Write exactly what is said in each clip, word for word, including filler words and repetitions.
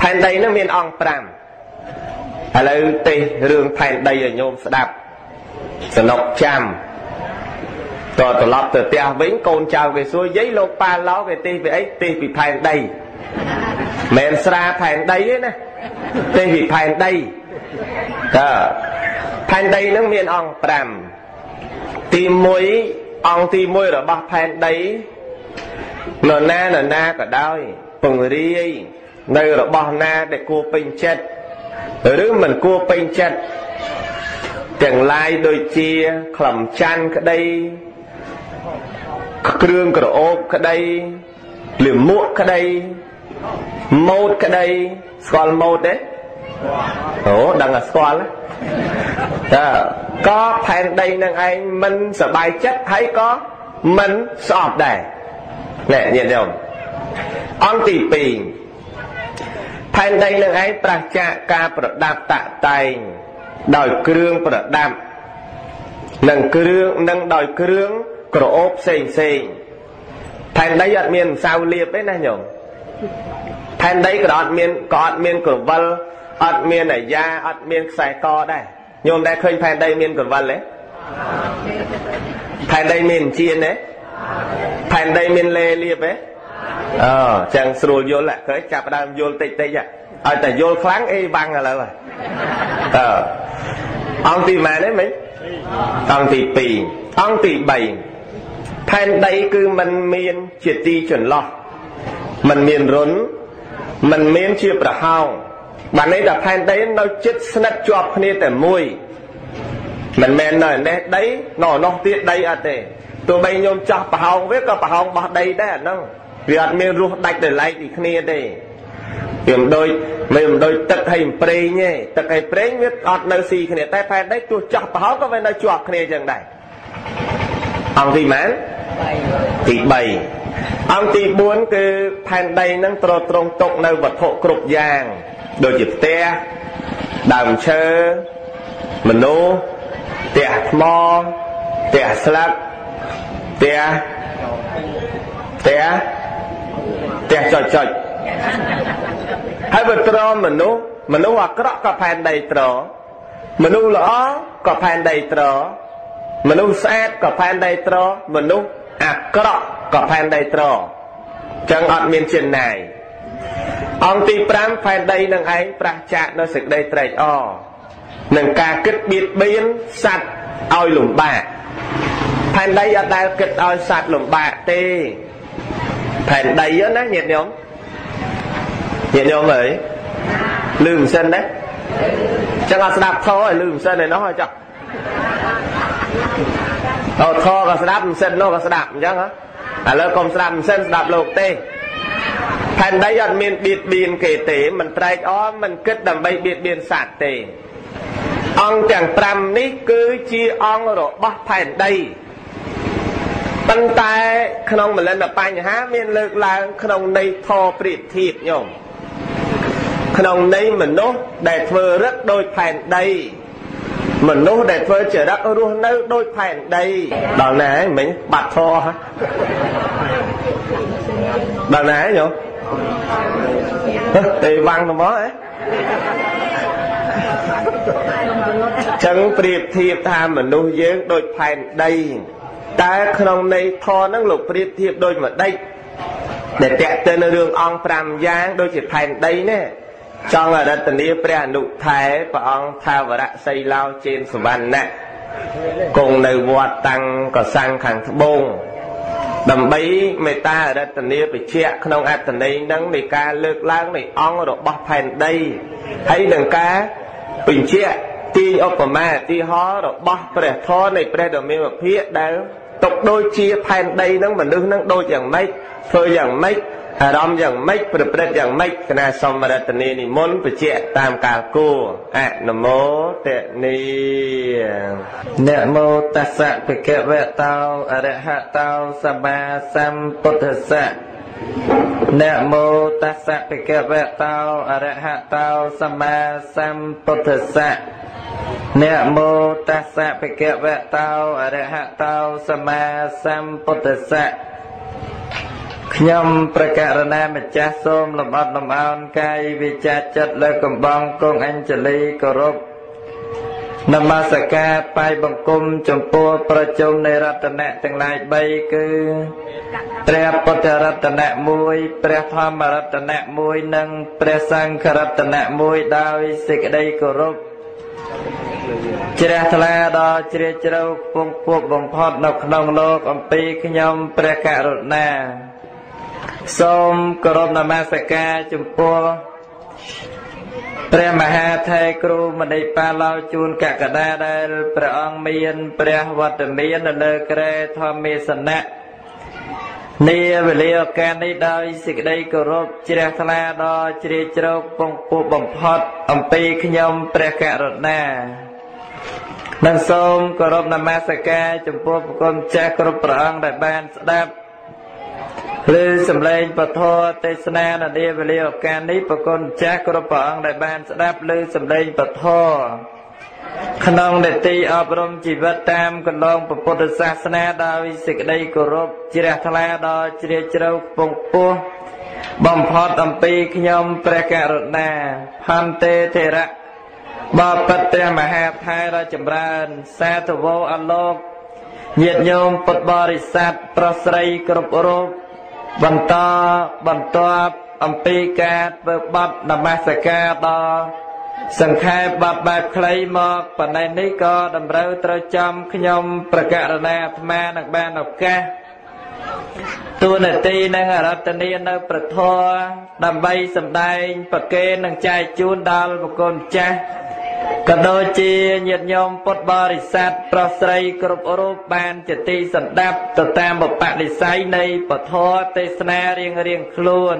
Thành đây nó miền ong pram. À lâu tê rương thành đây ở nhôm sẽ đạp. Sẽ nọc chăm. Rồi tụi lọc từ tia vĩnh côn chào về xuôi giấy lô pa ló về tê về ấy tê vì thành đây. Mẹn xa thành đây ấy nè. Tê vì thành đây. Thành đây nó miền ong pram. Tìm mối ong tìm mối rồi bác thành đây. Nó na nó na cả đôi. Phùng ri nơi rồi bác na để cua bình chất. Rồi mình cua bình chất. Chẳng lai đôi chia khẩm chăn cái đây. Krương cái ốp cái đây. Liềm muộn cái đây. Mốt cái đây. Skol mốt đấy. Ồ đang là skol á. Có thành đây nâng anh mình sẽ bài chất hay có mình sẽ ọp đây. Nè nhìn không? Ông tỷ bì thành đây nâng anh bà chạ ca bà đạp tạ tay. Đòi krương bà đạp. Nâng krương nâng đòi krương cổ ốp xình xình. Thành đây ọt miền sao liệp ấy nè nhung. Thành đây có ọt miền có ọt miền cổ vân. ọt miền ở da ọt miền xài co đây. Nhôm đã khơi thành đây miền cổ vân đấy. Thành đây miền chiên đấy. Thành đây miền lê liệp ấy. Ờ chẳng sưu vô lại khởi chạp đàm vô tích tích vậy. Ờ tại vô kháng y băng là rồi. Ờ ông tì mà đấy mấy. Ông tì bì. Ông tì bầy. Thành đây cứ mình miền triệt ti chuẩn lo. Mình miền rốn. Mình miền chia bà hào. Bạn ấy đã thành đấy nó chết snap chọp khá tại mùi. Mình mẹn nói đấy. Nó nó tiết đây à tê. Tụi bây nhôm chọp bà hào viết có bà hào bọt đây đấy à nâng. Vì ọt miền ruột đạch để lấy thì khá đây. Mình đôi mình đôi tật hay prê nhé. Tật hay prê viết ọt nâu xì khá tại thành đấy tụi chọp bà hào có phải nó chọp khá chẳng đây. Ông thì mán. Thì bầy. Ông thì muốn cái thành đây nâng trò trông tục nơi vật hộ cục giang. Đôi chịp te. Đàm chơ. Mình nô. Tẻ mò. Tẻ slap. Tẻ. Tẻ. Tẻ chọt chọt. Hai vật trò mình nô. Mình nô hoặc rõ có thành đây trò. Mình nô lõ có thành đây trò. Mình nô sát có thành đây trò. Mình nô ạc rõ có thành đây trò. Chẳng ọt miền trên này. Ông tí pram phải đây nâng ấy pra chạc nó sực đây trạch o. Nâng ca kết biệt biến sạch oi lùm bạc. Thành đây ở đây kết oi sạch lùm bạc tê. Thành đây á ná nhiệt nhóm. Nhiệt nhóm ấy. Lùm sân đấy. Chẳng ở đạp thôi lùm sân này nó hơi chọc. Ồ thô có đạp sân nó có đạp chẳng hả. À lỡ còn đạp sân đạp lột tê. Thành đây ọt miền biệt biên kể tế. Mình trạch ó mình kết đầm bây biệt biên sạch tế. Ông chẳng pram ní cứ chi ông rồi bó thành đây. Bánh tay khăn mình lên là bánh há miền lực là khăn này thô biệt thiệp nhôm. Khăn này mình nốt để thơ rất đôi thành đây. Mình nốt để thơ trở đất ở đôi nơi đôi thành đây. Đó này mình bạc thô hả. Đó này nhôm. Thì văng nó mó ấy. Chẳng biệt thiệp tham mà nuôi dưỡng đôi thành đây. Ta không này thò năng lục biệt thiệp đôi mà đây. Để tẹt tên ở đường ông pram giang đôi chỉ thành đây nè. Trong ở đất tình yêu bè nụ thái và ông thao và đã xây lao trên sổ văn nè. Cùng nơi vọt tăng có sang khẳng thập bông. Đầm bấy mày ta ở đây tình yêu phải chạy không ai tình ấy nâng này ca lược lãng này ong rồi bọc thành đây. Hãy đừng ca bình chạy ti opama ti ho rồi bọc phải thô này phải đồ mình mà phía đâu. Tục đôi chia thành đây nâng mà nước nâng đôi chẳng mấy. Thôi chẳng mấy. À đom chẳng mấy. Phải được chẳng mấy. Cái này xong mà đây tình yêu này muốn phải chạy tam cả cô. À nằm mô tệ ni. Nẹ mô ta sạ phải kẹo vẹ tao. À đệ hạ tao sa ba sam tốt thật sạ. Nẹ mô ta sạ phải kẹo vẹ tao. À đệ hạ tao sa ba sam tốt thật sạ. Nẹ mô ta sạ phải kẹo vẹ tao. À đệ hạ tao sa ba sam tốt thật sạ. ខ្ញុំប្រកាសណាម្ចាស់សូមលំអត់លំអោនកាយវិចារចិត្តលើកំបងគង់អញ្ជលីគោរពនមស្ការបាយបង្គំចំពោះប្រជុំនៃរតនៈទាំងឡាយបីគឺព្រះពុទ្ធរតនៈមួយព្រះធម្មរតនៈមួយនិងព្រះសង្ឃរតនៈមួយដោយសេចក្តីគោរពជ្រះថ្លាដល់ជ្រាលជ្រៅពងពោះបំផុតនៅក្នុងលោកអំពីខ្ញុំព្រះករុណាសូមគោរពនមស្ការចំពោះព្រះមហាថេរគ្រូមនីបាឡោជួនកកដាដែលព្រះអង្គមានព្រះវត្តមាននៅលើក្រែធម្មេសនៈនាវេលាឱកាសនេះដោយសេចក្តីគោរពជ្រះថ្លាដល់ជ្រាលជ្រៅពងពោះបំផុតអំពីខ្ញុំព្រះករុណានិងសូមគោរពនមស្ការចំពោះព្រះគុណចាស់គ្រប់ព្រះអង្គដែលបានស្ដាប់ឬសម្លេងពធទេសនានៅនាវេលាឱកាសនេះព្រះគុណចាស់គ្រប់ព្រះអង្គដែលបានស្ដាប់ឬសម្លេងពធក្នុងនេតិអប់រំជីវិតតាមកន្លងពុទ្ធសាសនាដោយសេចក្តីគោរពជ្រះថ្លាដល់ជ្រាលជ្រៅខ្ពង់ខ្ពស់បំផុតអំពីខ្ញុំព្រះករុណាផន្តេធរៈបបិទ្ធព្រះមហាថេរចម្រើនសាធវោអលោកញាតិញោមពុទ្ធបរិស័ទប្រុសស្រីគ្រប់រូបបន្តបន្ទាប់អំពីការធ្វើបទនមស្ការដល់សង្ខេបបទបែបខ្លីមកប៉ុន្តែនេះក៏តម្រូវត្រូវចំខ្ញុំប្រកាសណាអាត្មានឹងបានឱកាសទូនាទីនិងអរតនីនៅប្រធរដើម្បីសម្ដែងប្រកេននិងចែកជូនដល់បុគ្គលម្ចាស់ក៏ដូចជាញាតិញោមពុទ្ធបរិស័ទប្រុសស្រីគ្រប់រូបបានជាទីសន្តាប់ទៅតាមបបនិស្ស័យនៃពធទេសនារៀងរៀងខ្លួន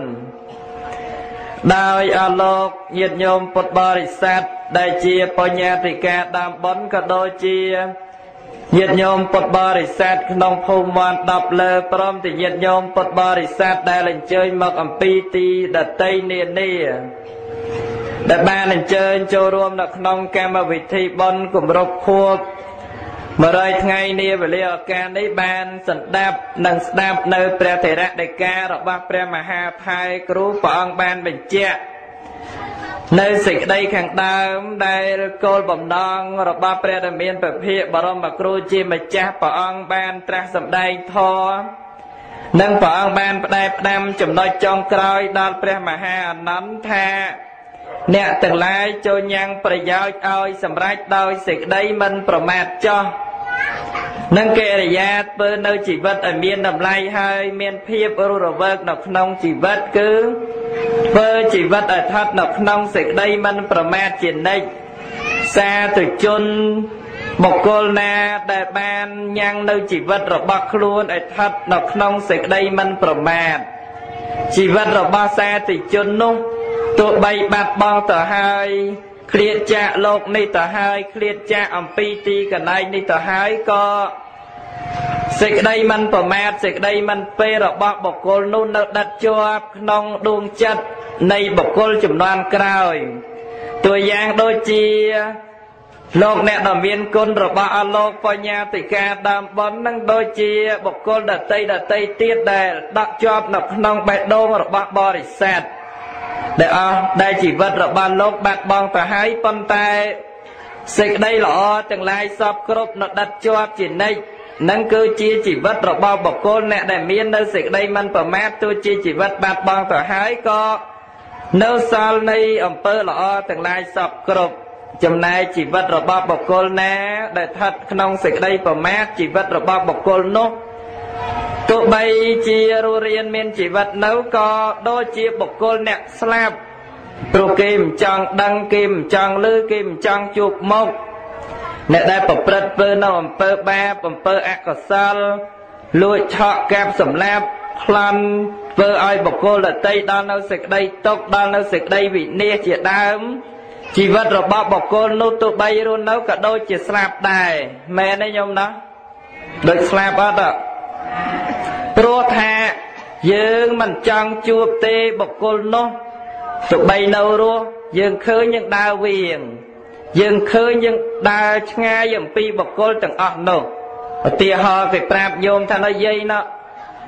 ដោយអលោកញាតិញោមពុទ្ធបរិស័ទដែលជាបញ្ញត្តិការដើមបុណ្យក៏ដូចជាញាតិញោមពុទ្ធបរិស័ទក្នុងភូមិមន្តដប់លើព្រមទាំងញាតិញោមពុទ្ធបរិស័ទដែលអញ្ជើញមកអំពីទីដតីនានាដែលបានអញ្ជើញចូលរួមនៅក្នុងកម្មវិធីបុណ្យគម្រប់ខួបមួយរយថ្ងៃនាវេលាឱកាសនេះបានសន្តាប់និងស្ដាប់នៅព្រះថេរដីការបស់ព្រះមហាថេរគ្រូព្រះអង្គបានបញ្ជាក់នៅសេចក្តីខាងដើមដែលគោលបំណងរបស់ព្រះដែលមានពភាកបរមគ្រូជាម្ចាស់ព្រះអង្គបានត្រាស់សម្ដែងធម៌និងព្រះអង្គបានផ្ដែផ្ដាំចំណុចចុងក្រោយដល់ព្រះមហាអនន្តថាអ្នកទាំងឡាយចូលញ៉ាំងប្រយោជន៍ឲ្យសម្រេចដោយសេចក្តីមិនប្រមាទចោះនិងកិរិយាធ្វើនៅជីវិតឲ្យមានតម្លៃហើយមានភាពរស់រវើកនៅក្នុងជីវិតគឺធ្វើជីវិតឲ្យស្ថិតនៅក្នុងសេចក្តីមិនប្រមាទជានិច្ចសាធុជនបុគ្គលណាដែលបានញ៉ាំងនៅជីវិតរបស់ខ្លួនឲ្យស្ថិតនៅក្នុងសេចក្តីមិនប្រមាទជីវិតរបស់សាធុជននោះទោះបីបាត់បង់ទៅហើយឃ្លាតចាកលោកនេះទៅហើយឃ្លាតចាកអំពីទីកន្លែងនេះទៅហើយក៏សេចក្តីមិនប្រមាទសេចក្តីមិនពេលរបស់បុគ្គលនោះនៅដិតជាប់ក្នុងដួងចិត្តនៃបុគ្គលជំនាន់ក្រោយតួយ៉ាងដូចជាលោកអ្នកដ៏មានគុណរបស់អលោកបញ្ញាតិកាដើមបុណ្យនឹងដូចជាបុគ្គលដតីដតីទៀតដែលដាក់ជាប់នៅក្នុងបេះដូងរបស់បរិស័ទដែលអស់ដែលជីវិតរបស់លោកបាត់បង់ទៅហើយប៉ុន្តែសេចក្តីល្អទាំងឡាយសពគ្រប់នៅដិតជាប់ជានិច្ចនឹងគឺជាជីវិតរបស់បុគ្គលអ្នកដែលមាននៅសេចក្តីមិនប្រមាទទោះជាជីវិតបាត់បង់ទៅហើយក៏នៅសល់នៃអំពើល្អទាំងឡាយសពគ្រប់ចំណែកជីវិតរបស់បុគ្គលណាដែលស្ថិតក្នុងសេចក្តីប្រមាទជីវិតរបស់បុគ្គលនោះទោះបីជារស់រានមានជីវិតនៅក៏ដូចជាបុគ្គលអ្នកស្លាប់ព្រោះគេមិនចង់ដឹងគេមិនចង់ឮគេមិនចង់ជួបមុខអ្នកដែលប្រព្រឹត្តធ្វើនៅអំពើបាបអំពើអកុសលលួចឆក់កាប់សម្លាប់ប្លន់ធ្វើឲ្យបុគ្គលដទៃដល់នៅសេចក្តីទុក្ខដល់នៅសេចក្តីវិនាសជាដើមជីវិតរបស់បុគ្គលនោះទោះបីរស់នៅក៏ដូចជាស្លាប់ដែរមែនទេញោមណាដូចស្លាប់អត់ទេព្រោះថាយើងមិនចង់ជួបទេបុគ្គលនោះទោះបីនៅរស់យើងឃើញយើងដើរវៀងយើងឃើញយើងដើរឆ្ងាយអំពីបុគ្គលទាំងអស់នោះឧទាហរណ៍គេប្រាប់ញោមថានៅយាយណោះ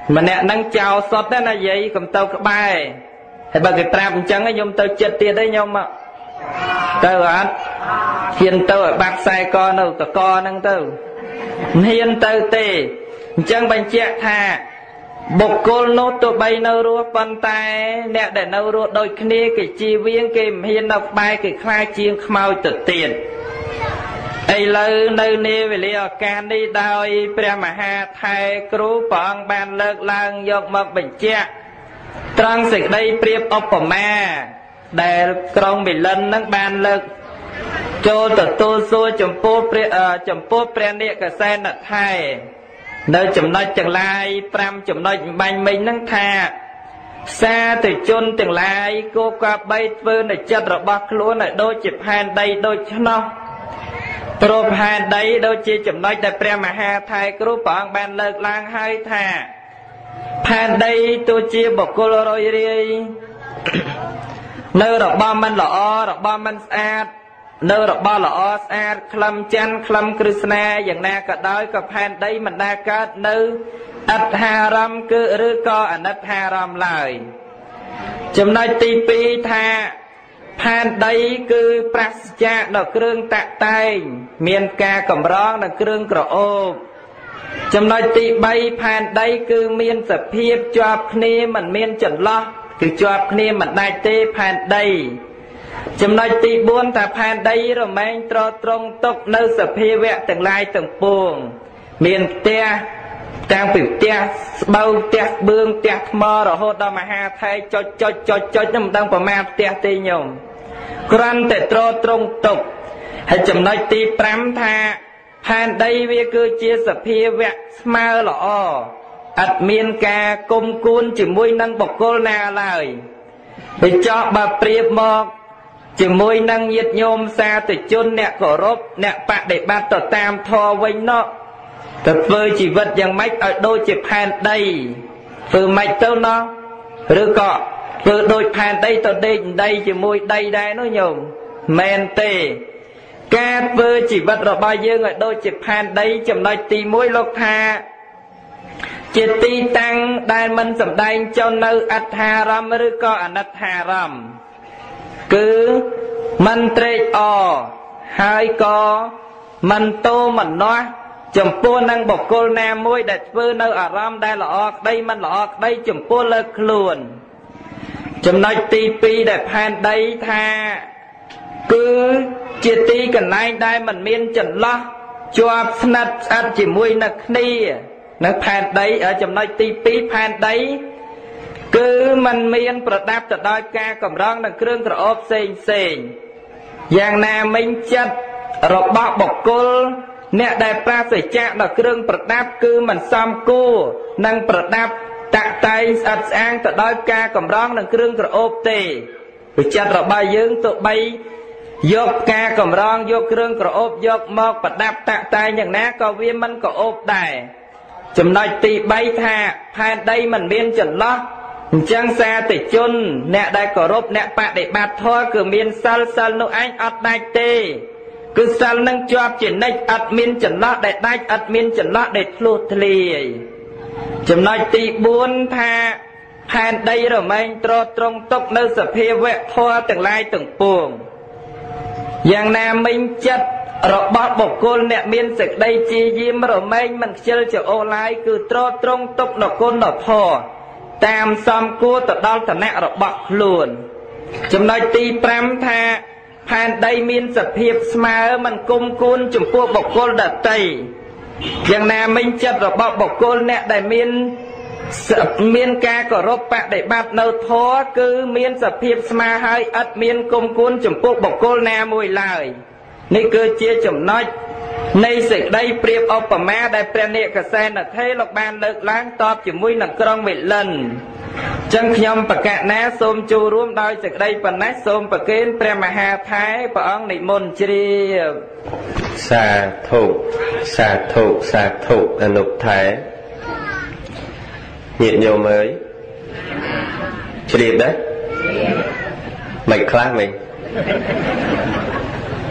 ម្នាក់ហ្នឹងចោលសុតណានិយាយកុំទៅក្បែរហើយបើគេប្រាប់អញ្ចឹងខ្ញុំទៅចិត្តទៀតទេខ្ញុំទៅអត់ហ៊ានទៅឲ្យបាត់ខ្សែកនៅតកហ្នឹងទៅហ៊ានទៅទេអញ្ចឹងបញ្ជាក់ថាបុគ្គលនោះទោះបីនៅរស់ប៉ុន្តែអ្នកដែលនៅរស់ដូចគ្នាគេជៀសវាងគេមិនហ៊ាននៅក្បែរគេខ្លាចជាងខ្មោចទៅទៀតឥឡូវនៅនាវេលាឱកាសនេះដោយព្រះមហាថេរគ្រូព្រះអង្គបានលើកឡើងយកមកបញ្ជាក់ត្រង់សេចក្តីប្រៀបឧបមាដែលក្រុងមិលិននឹងបានលើកចូលទទួលសួរចំពោះព្រះចំពោះព្រះនេកសេនថេរនៅចំណុចទាំងឡាយប្រាំចំណុចបាញ់មិញហ្នឹងថាសាធុជនទាំងឡាយគោកាបីធ្វើនៅចិត្តរបស់ខ្លួនឲ្យដូចជាផែនដីដូច្នោះព្រោះផែនដីដូចជាចំណុចដែលព្រះមហាថេរគ្រូព្រះអង្គបានលើកឡើងហើយថាផែនដីទោះជាបុគ្គលរយរាយនៅរបស់មិនល្អរបស់មិនស្អាតនៅរបស់ល្អស្អាតក្លឹមច័ន្ទក្លឹមគ្រឹស្នាយ៉ាងណាក៏ដោយក៏ផែនដីមិនដែលកើតនៅអត្ថារម្មណ៍គឺឬក៏អនិច្ចារម្មណ៍ឡើយចំណុចទីពីរថាផែនដីគឺប្រសិទ្ធៈដល់គ្រឿងតាក់តែងមានការកម្រងដល់គ្រឿងក្រអូបចំណុចទីបីផែនដីគឺមានសភាពជាប់គ្នាមិនមានចន្លោះគឺជាប់គ្នាមិនដាច់ទេផែនដីចំណុចទីបួនថាផែនដីរមែងត្រត្រង់ទុកនៅសភាវៈទាំងឡាយទាំងពួងមានផ្ទះតាំងពីផ្ទះស្បូវផ្ទះបឿងផ្ទះថ្មរហូតដល់មហាថេរចុចចុចចុចចុចមិនដឹងប្រមាណផ្ទះទេញោមគ្រាន់តែត្រត្រង់ទុកហើយចំណុចទីប្រាំថាផែនដីវាគឺជាសភាវៈស្មើល្អអត់មានការគុំគួនជាមួយនឹងបុគ្គលណាឡើយបើចោះបើប្រៀបមកជាមួយនឹងញាតិញោមសាធុជនអ្នកគោរពអ្នកបដិបត្តិទៅតាមធម៌វិញនោះទៅធ្វើជីវិតយ៉ាងម៉េចឲ្យដូចជាផែនដីធ្វើម៉េចទៅណោះឬក៏ធ្វើដូចផែនដីទៅដេកដីជាមួយដីដែរនោះញោមមែនទេការធ្វើជីវិតរបស់យើងឲ្យដូចជាផែនដីចំណុចទីមួយលោកថាជាទីតាំងដែលមិនសម្ដែងចុះនៅអត្ថារម្មណ៍ឬក៏អនិច្ចារម្មណ៍គឺមិនត្រេកអរហើយក៏មិនតោមនោះចំពោះនឹងបុគ្គលណាមួយដែលធ្វើនៅអារម្មណ៍ដែលល្អក្តីមិនល្អក្តីចំពោះលើខ្លួនចំណុចទីពីរដែលផែនដីថាគឺជាទីកន្លែងដែលមិនមានចន្លោះជាប់ស្និទ្ធស្អិតជាមួយនឹងគ្នានៅផែនដីចំណុចទីពីរផែនដីគឺมันមានប្រដាប់ទៅដោយការកម្រងនិងគ្រឿងក្រអូបផ្សេងផ្សេងយ៉ាងណាមិញចិត្តរបស់បុគ្គលអ្នកដែលប្រាសចាកដល់គ្រឿងប្រដាប់គឺมันសមគួរនឹងប្រដាប់តាក់តែងស្អិតស្អាងទៅដោយការកម្រងនិងគ្រឿងក្រអូបទេវិចិត្ររបស់យើងទៅបីយកការកម្រងយកគ្រឿងក្រអូបយកមកប្រដាប់តាក់តែងយ៉ាងណាក៏វាមិនក្រអូបដែរចំណុចទីបីថាផែនដីមិនមានចន្លោះអញ្ចឹងសាធុជនអ្នកដែលគោរពអ្នកបដិបត្តិធម៌គឺមានសិលសិលនោះឯងអត់ដាច់ទេគឺសិលនឹងជាប់ជានិច្ចអត់មានចន្លោះដែលដាច់អត់មានចន្លោះដែលធ្លុះធ្លាយចំណុចទីបួនថាផែនដីរមែងត្រត្រង់ទុកនៅសភាវៈធម៌ទាំងឡាយទាំងពួងយ៉ាងណាមិញចិត្តរបស់បុគ្គលអ្នកមានសេចក្តីជាយាមរមែងមិនខ្ជិលចោលឡើយគឺត្រត្រង់ទុកនៅគុណធម៌តាមសំគួរទៅដល់ឋានៈរបស់ខ្លួនចំណុចទីប្រាំថាផែនដីមានសភាពស្មើមិនគុំគួនចំពោះបុគ្គលដទៃយ៉ាងណាមិញចិត្តរបស់បុគ្គលអ្នកដែលមានមានការគោរពបដិបត្តិនៅធម៌គឺមានសភាពស្មើហើយឥតមានគុំគួនចំពោះបុគ្គលណាមួយឡើយនេះគឺជាចំណុចនៃសេចក្តីប្រៀបឧបមាដែលព្រះនេកសេនថេរលោកបានលើកឡើងតបជាមួយនឹងក្រុងមិលិនចឹងខ្ញុំបកណាសូមចូលរួមដោយសេចក្តីប៉ុណ្ណេះសូមប្រគេនព្រះមហាថេរព្រះអង្គនិមន្តជ្រាបសាធុសាធុសាធុអនុថេរញាតិញោមអើយជ្រាបដែរមិនខ្លះមិញ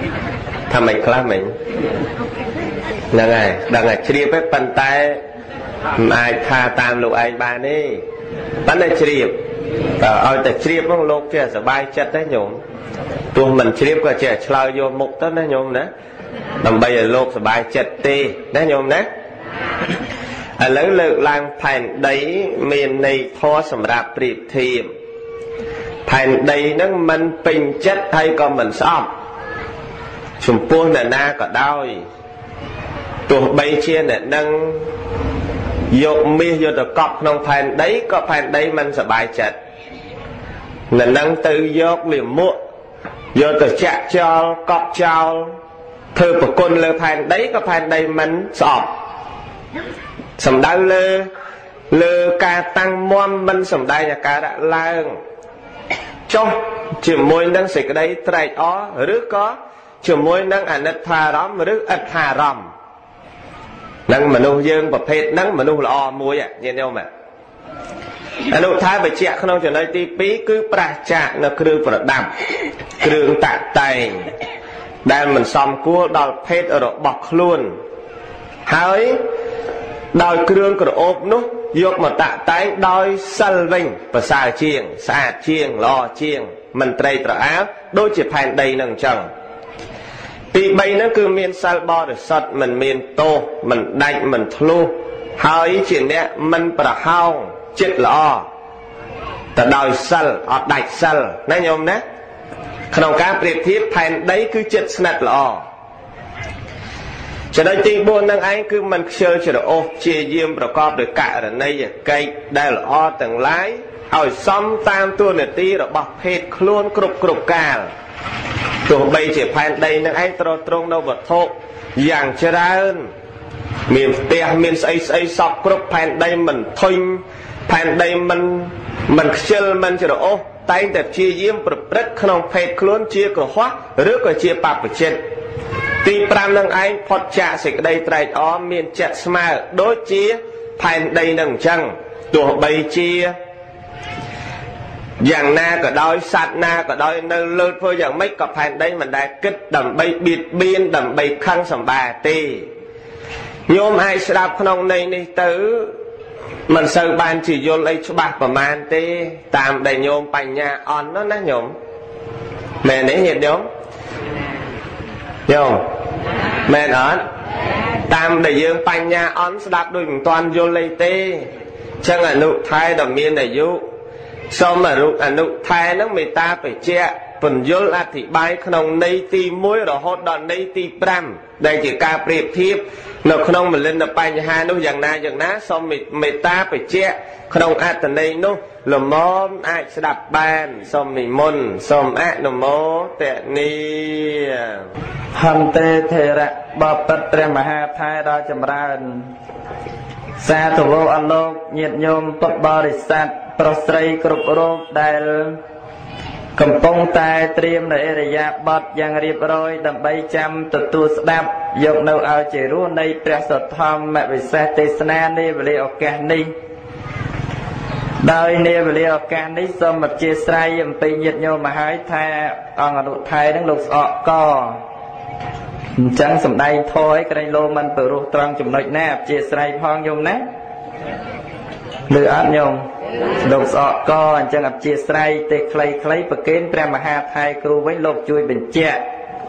ថាមិនខ្លះមិញហ្នឹងហើយដឹងតែជ្រាបទេប៉ុន្តែ ai tha tam lục ai ba đi bắn đây chìm ở tại chìm nó lục kia sẽ bay chất đấy nhổm tôi mình chìm qua trẻ chơi vô mục tất đấy nhổm đấy làm bây giờ lục sẽ bay chất tê đấy nhổm đấy à lấy lực lang thành đấy miền này thoa sầm rạp triệp thiềm thành đây nó mình bình chất hay còn mình xong chúng buôn là na có đau tụi bay chia này nâng dục mi vô được cọp nông thành đấy có thành đấy mình sẽ bài chật là nâng từ dục liền muộn vô từ chạc cho cọp cho thư của con lơ thành đấy có thành đây mình sọp sầm đau lơ lơ ca tăng muôn mình sầm đây là ca đã lang trong chỉ môi nâng xịt cái đấy trai ó rước có chỉ môi nâng ảnh ít thà đó mà rước ít thà rầm nâng mà nuôi dương và phết nâng mà nuôi là o muối à nhìn nhau mà anh nuôi thái về chẹt không cho nơi tí pí cứ pra chạ nó cứ phải đầm cứ tạ tay đang mình xong cua đòi phết ở độ bọc luôn hỡi đòi cương của ốp nút dục mà tạ tay đòi sal vinh và xài chiêng xà chiêng lo chiêng mình tray trở áo đôi chỉ phèn đầy nâng chẳng vì bây nó cứ miền sal bo để sọt mình miền tô mình đánh mình thlu hỏi chuyện nè mình bà hao chết lo ta đòi sal ở đạch sal nè nhôm nè không cá biệt thiết phèn đấy cứ chết snap lo cho nên tí buôn năng anh cứ mình chơi cho nó ô chia diêm rồi có được cả ở đây cây đây là o tầng lái hỏi xong tam tuần này tí rồi bọc hết luôn cục cục cà tụi bây chỉ phèn đây năng anh trâu trông đâu vật thô dạng chơi ra hơn miền tè miền xây xây sọc cục phèn đây mình thinh phèn đây mình mình chơi mình cho nó ô tay đẹp chia diêm rồi rất không phèn luôn chia cửa hóa rước rồi chia bạc ở trên tí pram nâng anh phật trả xịt đây trạch ó miền chẹt smile đối chia phèn đây nâng chăng tụi bây chia dạng na cả đôi sạt na cả đôi nơi lơ phơi dạng mấy cặp phèn đây mình đã kích đầm bay biệt biên đầm bay khăn sầm bà tì nhôm ai sẽ đạp không này này tứ mình sơ ban chỉ vô lấy cho bạc và man tê tạm đầy nhôm bành nhà on nó nó nhôm mẹ đấy hiện đúng nhôm mẹ ở tam đầy dương bành nhà on sẽ đạp đôi toàn vô lấy tê chẳng là nụ thai đầm miên đầy vô sau mà nụ à nụ thai nó người ta phải che phần vô là thì bay không này ti muối rồi hốt đòn này ti pram đây chỉ ca priệp thiếp nó không mình lên là bay nhà hai nó dạng na dạng ná sau mình người ta phải che không ai từ đây nó là món ai sẽ đạp bàn sau mình môn sau ai nó mó tệ ni hầm tê thề ra bọc tất trem mà ha thai đó chầm ra xa thủ vô ăn lô nhiệt nhôm tốt bò để sạch pro srei cục rô đài cầm bông tai triêm để để dạ bọt giang riệp rồi đầm bay trăm từ tu đạp dùng nấu ao chỉ rú này presa thom mẹ bị xe tê sna đi về liệu cả đi đời này về liệu cả đi xong mặt chia sài dùm tì nhiệt nhôm mà hái tha on ở độ thay đang lục sọ co chẳng sầm đây thôi cái đây lô mình từ rú trăng chùm nội nè chia sài phong nhôm nè lừa áp nhôm lục sọ co chẳng gặp chia sài tê clay clay bậc kiến prem mà ha thay kêu với lục chui bình chè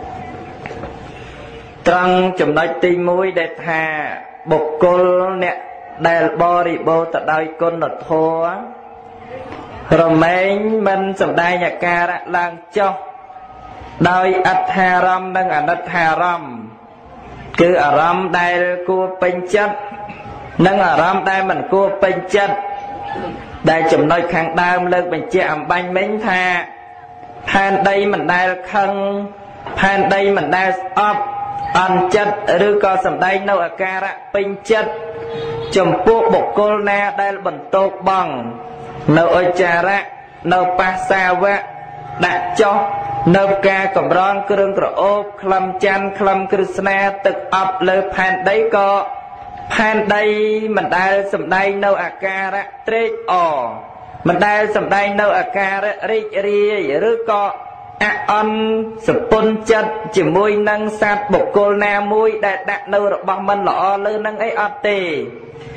trăng chùm nội tì mũi đẹp hà bột cô nè đài bò đi bò tại đây con nợ thua rồi mấy mình sầm đây nhà ca đã lang cho đôi ắt hà ram đang ăn ắt hà ram cứ ở ram đây cua pin chất nâng ở ram đây mình cua pin chất đây chùm nội khang đam lên mình chạm bánh bánh tha than đây mình đây khăn than đây mình đây ấp ăn chấtឬក៏សំដែងនៅអាការៈពេញចិត្តចំពោះបុគ្គលណាដែលបន្ទោកបងនៅអច្ចារៈនៅបាសាវៈដាក់ចុះនៅការកម្រងគ្រឿងក្រអូបក្លឹមច័ន្ទក្លឹមគ្រឹស្នាទឹកអប់លើផែនដីក៏ផែនដីមិនដែលសំដែងនៅអាការៈត្រេកអរមិនដែលសំដែងនៅអាការៈរីករាយឬក៏អអន់សពុនចិត្តជាមួយនឹងសត្វបុគ្គលណាមួយដែលដាក់នៅរបស់មិនល្អលើនឹងអីអត់ទេ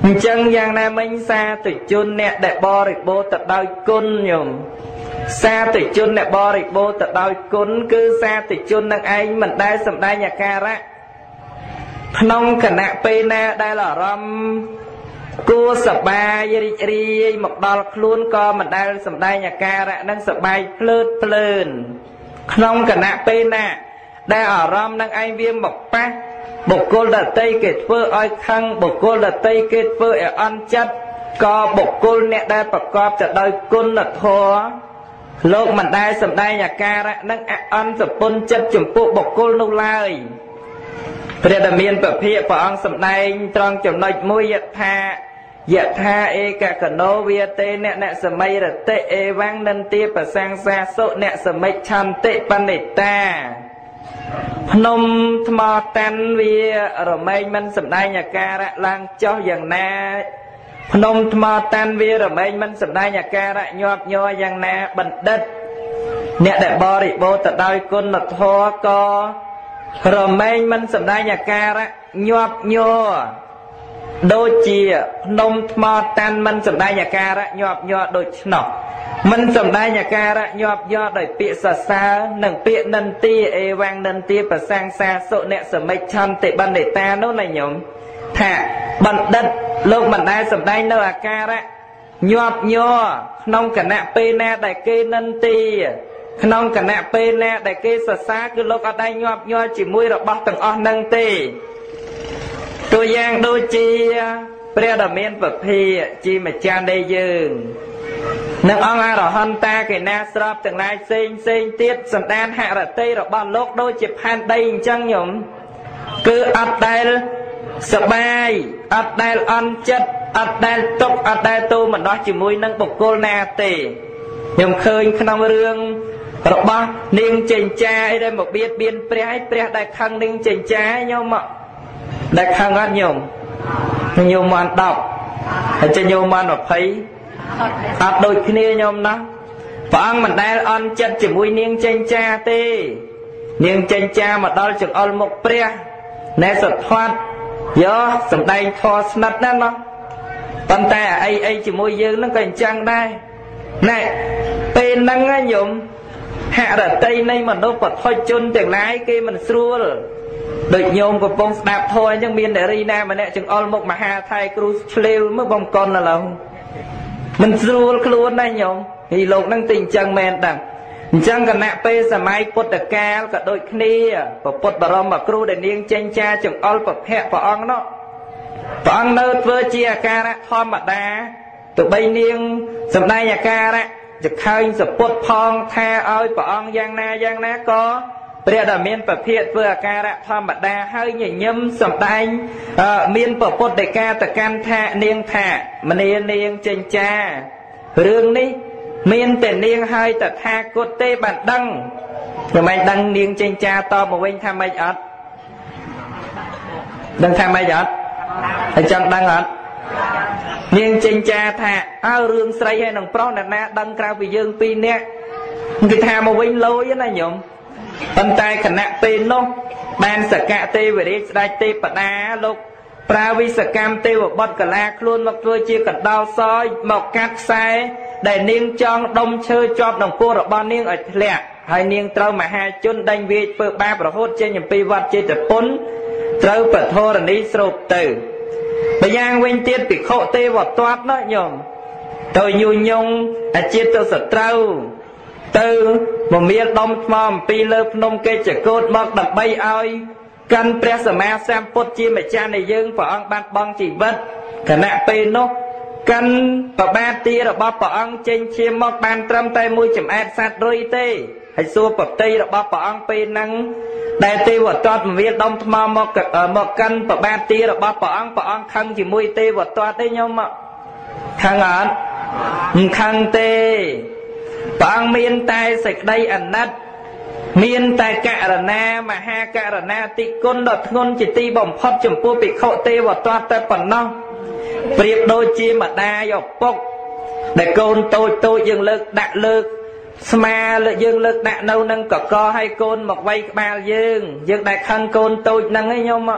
អញ្ចឹងយ៉ាងណាមិញសាធុជនអ្នកដែលបរិបូរទៅដោយគុណញោមសាធុជនអ្នកបរិបូរទៅដោយគុណគឺសាធុជននឹងឯងមិនដែលសម្ដែងអាការៈក្នុងគណៈពេលណាដែលអារម្មណ៍គួរសប្បាយរីករាយមកដល់ខ្លួនក៏មិនដែលសម្ដែងអាការៈនឹងសប្បាយភ្លើតភ្លើនក្នុងគណៈពេលណាដែលអារម្មណ៍នឹងឯងវាមកប៉ះបុគ្គលដតីគេធ្វើឲ្យខឹងបុគ្គលដតីគេធ្វើឲ្យអន់ចិត្តក៏បុគ្គលអ្នកដែលប្រកបទៅដោយគុណធម៌លោកមិនដែលសម្ដែងអាការៈនឹងអន់សពុនចិត្តចំពោះបុគ្គលនោះឡើយព្រះដែលមានពភាកព្រះអង្គសម្ដែងត្រង់ចំណុចមួយយថាយថាឯកកណោវាទេអ្នកអ្នកសមីរតិអេវ៉ាំងនិន្ទាប្រសង្សាសុអ្នកសមិច្ឆន្តិបណ្ឌិតាភ្នំថ្មតាន់វារមែងមិនសម្ដែងអាការៈឡើងចុះយ៉ាងណាភ្នំថ្មតាន់វារមែងមិនសម្ដែងអាការៈញាប់ញ័រយ៉ាងណាបណ្ឌិតអ្នកដែលបរិបូរទៅដោយគុណធម៌ក៏រមែងមិនសម្ដែងអាការៈញាប់ញ័រដូចជាភ្នំថ្មតាន់មិនសម្ដែងអាការៈញាប់ញ័រដូចឆ្នោះមិនសម្ដែងអាការៈញាប់ញ័រដោយពាក្យសរសើរនិងពាក្យនិន្ទាអេវ៉ាំងនិន្ទាប្រសង្សាសុអ្នកសមិច្ឆន្តិបណ្ឌិតានោះណាញោមថាបណ្ឌិតលោកមិនដែលសម្ដែងនៅអាការៈញាប់ញ័រក្នុងគណៈពេលណាដែលគេនិន្ទាក្នុងគណៈពេលណាដែលគេសរសើរគឺលោកអត់ដែលញាប់ញ័រជាមួយរបស់ទាំងអស់នឹងទេតួយ៉ាងដូចជាព្រះដ៏មានពភាកជាម្ចាស់នៃយើងនឹងអង្គអរហន្តតាកេណាស្របទាំងឡាយផ្សេងផ្សេងទៀតសន្តានហរតីរបស់លោកដូចជាផែនដីអញ្ចឹងញោមគឺអត់ដែលសបាយអត់ដែលអន់ចិត្តអត់ដែលទុកអត់ដែលទូមដោះជាមួយនឹងបុគ្គលណាទេខ្ញុំឃើញក្នុងរឿងរបស់នាងចិញ្ចាអីដែលមកបៀតបៀនព្រះឯព្រះដែលខឹងនាងចិញ្ចាញោមមកដែលខឹងអត់ញោមញោមបានដប់ហើយចេះញោមបានยี่สิบអត់ដូចគ្នាញោមណាព្រះអង្គមិនដែលអន់ចិត្តជាមួយនាងចិញ្ចាទេនាងចិញ្ចាមកដល់ចង្អុលមុខព្រះណែសត្វាត់យកសម្ដែងធម៌ស្និទ្ធណាស់ណោះប៉ុន្តែអីអីជាមួយយើងនឹងក៏អញ្ចឹងដែរណែពេលហ្នឹងញោមហរតីនៃមនុស្សបឋិជនទាំងឡាយគេមិនស្រួលដូចញោមកំពុងស្ដាប់ធម៌អញ្ចឹងមាននារីណាម្នាក់ចង្អុលមុខមហាថៃគ្រូឆ្លេវមើលបំកុនឥឡូវមិនស្រួលខ្លួនដែរញោមពីលោកហ្នឹងទីអញ្ចឹងមែនតាំងអញ្ចឹងគណៈពេលសម័យពុទ្ធកាលក៏ដូចគ្នាព្រះពុទ្ធបរមគ្រូដែលនាងចេញចាចង្អុលប្រភៈព្រះអង្គនោះព្រះអង្គនៅធ្វើជាអាការៈធម្មតាទោះបីនាងសម្ដែងអាការៈចខើញសពុតផងថាឲ្យព្រះអង្គយ៉ាងណាយ៉ាងណាក៏ព្រះដែលមានពភាកធ្វើអាការៈធម្មតាហើយញញឹមសម្ដែងមានប្រពុតដីកាតកម្មថានាងថាមនានាងចេញចារឿងនេះមានតែនាងហើយតថាគតទេបានដឹងតែមិនដឹងនាងចេញចាតបមកវិញថាម៉េចអត់ដឹងថាម៉េចអត់ហើយចង់ដឹងអត់នាងចេញចាថាអើរឿងស្រីហើយនឹងប្រុសអ្នកណាដឹងក្រៅពីយើងពីរនាក់គេថាមកវិញលយណាញោមប៉ុន្តែគណៈពេលនោះបានសកៈទេវរាជស្ដេចទេពតាលោកប្រាវិសកម្មទេវបុត្រកលាខ្លួនមកធ្វើជាកណ្ដោសយមកកាត់ខ្សែដែលនាងចង់ដុំឈើជាប់នឹងពោះរបស់នាងឲ្យធ្លាក់ហើយនាងត្រូវមហាជនដេញវាយធ្វើបាបរហូតចេញអំពីវត្តចេតពុនត្រូវពធរណីស្រូបទៅម្យ៉ាងវិញទៀតភិក្ខុទេវទត្តណាញោមទៅញុយញងអាជាទៅសត្រូវទៅមមៀលដុំថ្មអំពីលើភ្នំកេជកោតមកដើម្បីឲ្យកាន់ព្រះសម្មាសម្ពុទ្ធជាម្ចាស់នៃយើងព្រះអង្គបានបង់ជីវិតគណៈពេលនោះកាន់ប្របាទទីរបស់ព្រះអង្គចេញឈាមមកបានត្រឹមតែមួយចំអែតសត្វរុយទេហើយសួរប្រតិរបស់ព្រះអង្គពេលហ្នឹងដែលទេវទត្តមវាលដុំថ្មមកមកកាន់ប្របាទទីរបស់ព្រះអង្គព្រះអង្គខឹងជាមួយទេវទត្តទេញោមមកខឹងអត់មិនខឹងទេព្រះអង្គមានតែសេចក្តីអាណិតមានតែករណាមហាករណាតិគុណដ៏ធ្ងន់ជាទីបំផុតចំពោះភិក្ខុទេវទត្តតែប៉ុណ្ណោះប្រៀបដូចជាម្ដាយឪពុកដែលកូនតូចតូចយើងលើកដាក់លើកស្មាលើយើងលើកដាក់នៅនឹងកកឲ្យកូនមកវាយក្បាលយើងយើងដែលខឹងកូនតូចហ្នឹងឯងញោម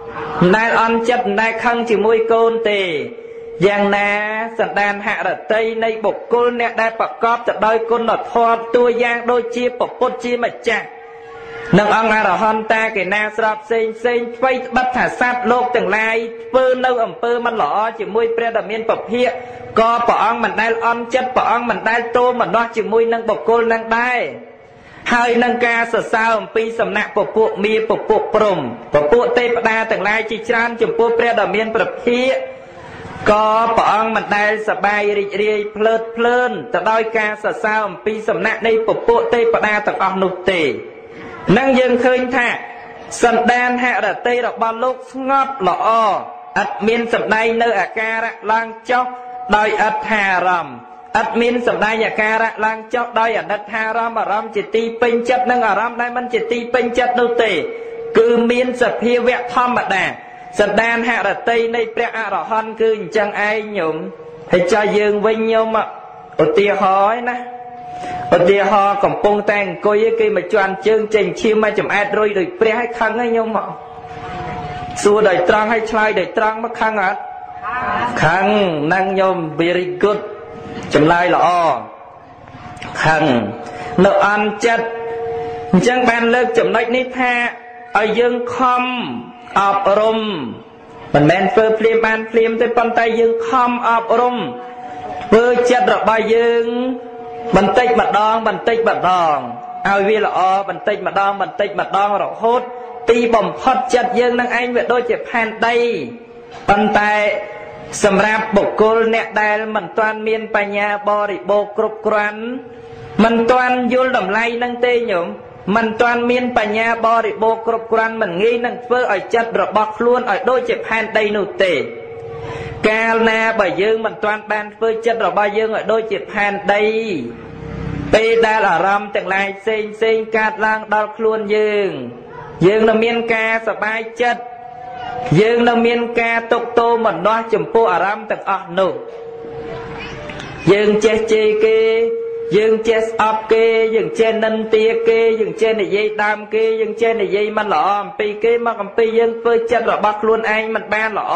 ដែលអន់ចិត្តដែលខឹងជាមួយកូនទេយ៉ាងណាសន្តានហរតីនៃបុគ្គលអ្នកដែលប្រកបទៅដោយគុណធម៌តួយ៉ាងដូចជាពុទ្ធជាម្ចាស់នឹងអង្គអរហន្តតាកេណាស្របផ្សេងផ្សេងអ្វីត្បិតថាសត្វលោកទាំងឡាយធ្វើនៅអំពើមិនល្អជាមួយព្រះដ៏មានពភាកក៏ព្រះអង្គមិនដែលអន់ចិត្តព្រះអង្គមិនដែលទោមនស្សជាមួយនឹងបុគ្គលនឹងដែរហើយនឹងការសរសើរអំពីសំណាក់ពពួកមាពពួកព្រំពពួកទេវតាទាំងឡាយជាច្រើនចំពោះព្រះដ៏មានពភាកក៏ព្រះអង្គមិនដែលសប្បាយរីករាយភ្លើតភ្លើនទៅដោយការសរសើរអំពីសំណាក់នៃពពួកទេវតាទាំងអស់នោះទេនឹងយើងឃើញថាសន្តានហរតីរបស់លោកស្ងប់ល្អឥតមានសម្ដែងនៅអាការៈឡើងចុះដោយអត្ថារម្មណ៍ឥតមានសម្ដែងអាការៈឡើងចុះដោយអនិច្ចារម្មណ៍អារម្មណ៍ជាទីពេញចិត្តនិងអារម្មណ៍ដែលមិនជាទីពេញចិត្តនោះទេគឺមានសភាវៈធម្មតាសន្តានហរតីនៃព្រះអរហន្តគឺអញ្ចឹងឯងញោមហើយចុះយើងវិញញោមឧទាហរណ៍ណាឧទាហរណ៍កំពុងតែអង្គុយគេមកជន់ជើងចេញឈាមមកចំអែតរុយដោយព្រះឲ្យខឹងហើយញោមមកសួរដោយត្រង់ឲ្យឆ្លើយដោយត្រង់មកខឹងអត់ខឹងនឹងញោម very good ចម្លើយល្អខឹងនៅអន់ចិត្តអញ្ចឹងបានលើកចំណុចនេះថាឲ្យយើងខំអប់រំមិនមែនធ្វើភ្លាមបានភ្លាមទេប៉ុន្តែយើងខំអប់រំធ្វើចិត្តរបស់យើងបន្តិចម្ដងបន្តិចម្ដងឲ្យវាល្អបន្តិចម្ដងបន្តិចម្ដងរហូតទីបំផុតចិត្តយើងនឹងឯងវាដូចជាផែនដីប៉ុន្តែសម្រាប់បុគ្គលអ្នកដែលមិនទាន់មានបញ្ញាបរិបូរណ៍គ្រប់គ្រាន់មិនទាន់យល់តម្លៃនឹងទេញោមមិនទាន់មានបញ្ញាបរិបូរណ៍គ្រប់គ្រាន់មិនងាយនឹងធ្វើឲ្យចិត្តរបស់ខ្លួនឲ្យដូចជាផែនដីនោះទេកាលណាបើយើងមិនទាន់បានធ្វើចិត្តរបស់យើងឲ្យដូចជាផែនដីពេលដែលអារម្មណ៍ទាំងឡាយផ្សេងផ្សេងកើតឡើងដល់ខ្លួនយើងយើងនឹងមានការសប្បាយចិត្តយើងនឹងមានការទុកទោមនស្សចំពោះអារម្មណ៍ទាំងអស់នោះយើងចេះជេរគេយើងចេះស្អប់គេយើងចេះនិន្ទាគេយើងចេះនិយាយដើមគេយើងចេះនិយាយមិនល្អអំពីគេមកអំពីយើងធ្វើចិត្តរបស់ខ្លួនឯងមិនបានល្អ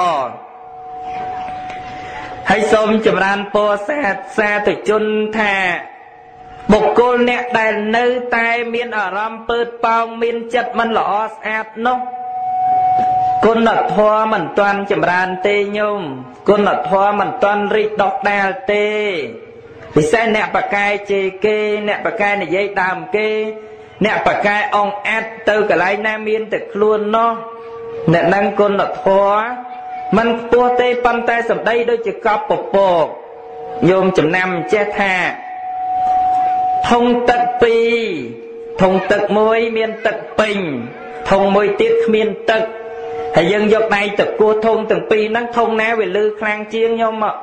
ហើយសូមចម្រើនពរសាទសាធុជនថាបុគ្គលអ្នកដែលនៅតែមានអារម្មណ៍ពើតប៉ោងមានចិត្តមិនល្អស្អាតនោះគុណធម៌មិនទាន់ចម្រើនទេញោមគុណធម៌មិនទាន់រីកដុះដាលទេពិសេសអ្នកបកែជេរគេអ្នកបកែនិយាយដើមគេអ្នកបកែអងអាត់ទៅកន្លែងណាមានតែខ្លួននោះអ្នកនឹងគុណធម៌មិនខ្ពស់ទេប៉ុន្តែសម្ដីដូចជាកប់ពពកញោមចំណាំចេះថាធុងទឹកពីរធុងទឹកមួយមានទឹកពេញធុងមួយទៀតគ្មានទឹកហើយយើងយកដៃទៅគោះធុងទាំងពីរហ្នឹងធុងណាវាលឺខ្លាំងជាងញោមមក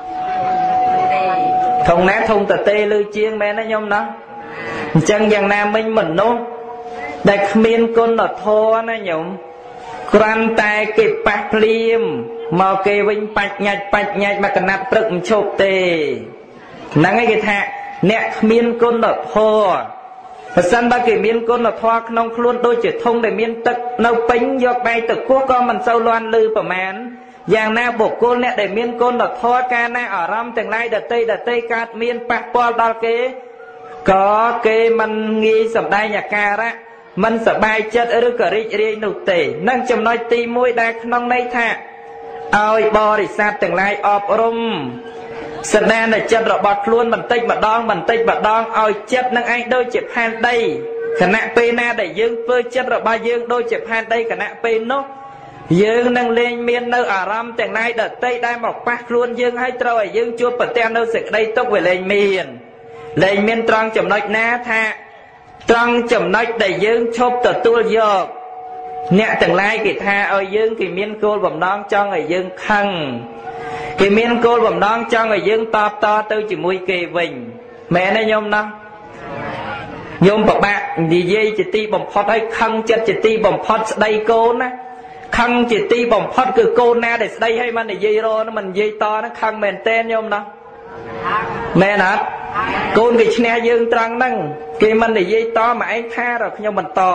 ធុងណាធុងតទេលឺជាងមែនណាញោមណាអញ្ចឹងយ៉ាងណាមិញមនុស្សដែលគ្មានគុណធម៌ណាញោមគ្រាន់តែគេប៉ះភ្លាមមកគេវិញបាច់ញាច់បាច់ញាច់មកកណាត់ព្រឹកមិនឈប់ទេហ្នឹងឯងគេថាអ្នកគ្មានគុណធម៌បើសិនបើគេមានគុណធម៌ក្នុងខ្លួនដូចជាធុងដែលមានទឹកនៅពេញយកដៃទៅគោះក៏មិនសូវលាន់លឺប្រមាណយ៉ាងណាបុគ្គលអ្នកដែលមានគុណធម៌កាលណាអារម្មណ៍ទាំងឡាយដតីដតីកើតមានប៉ះពាល់ដល់គេក៏គេមិនងាយសម្ដែងអាការៈមិនសប្បាយចិត្តឬក៏រីករាយនោះទេនឹងចំណុចទីមួយដែលក្នុងន័យថាឲ្យបរិស័ទទាំងឡាយអប់រំសន្តានចិត្តរបស់ខ្លួនបន្តិចម្ដងបន្តិចម្ដងឲ្យចិត្តនឹងឯងដូចជាផែនដីខណៈពេលណាដែលយើងធ្វើចិត្តរបស់យើងដូចជាផែនដីខណៈពេលនោះយើងនឹងលែងមាននៅអារម្មណ៍ទាំងឡាយដតីដែលមកប៉ះខ្លួនយើងឲ្យត្រូវឲ្យយើងជួបប្រទះនៅសេចក្តីទុក្ខវាលែងមានលែងមានត្រង់ចំណុចណាថាត្រង់ចំណុចដែលយើងឈប់ទទួលយកអ្នកទាំងឡាយគេថាឲ្យយើងគេមានគោលបំណងចង់ឲ្យយើងខឹងគេមានគោលបំណងចង់ឲ្យយើងតបតទៅជាមួយគេវិញមែនទេញោមណាញោមប្របាក់និយាយជាទីបំផុតឲ្យខឹងចិត្តជាទីបំផុតស្ដីកូនណាខឹងជាទីបំផុតគឺកូនណាដែលស្ដីឲ្យមិននិយាយរហ្នឹងមិននិយាយតហ្នឹងខឹងមែនតើញោមណាមែនអត់កូនគេឈ្នះយើងត្រង់ហ្នឹងគេមិននិយាយតមកឯងថារកខ្ញុំបន្ត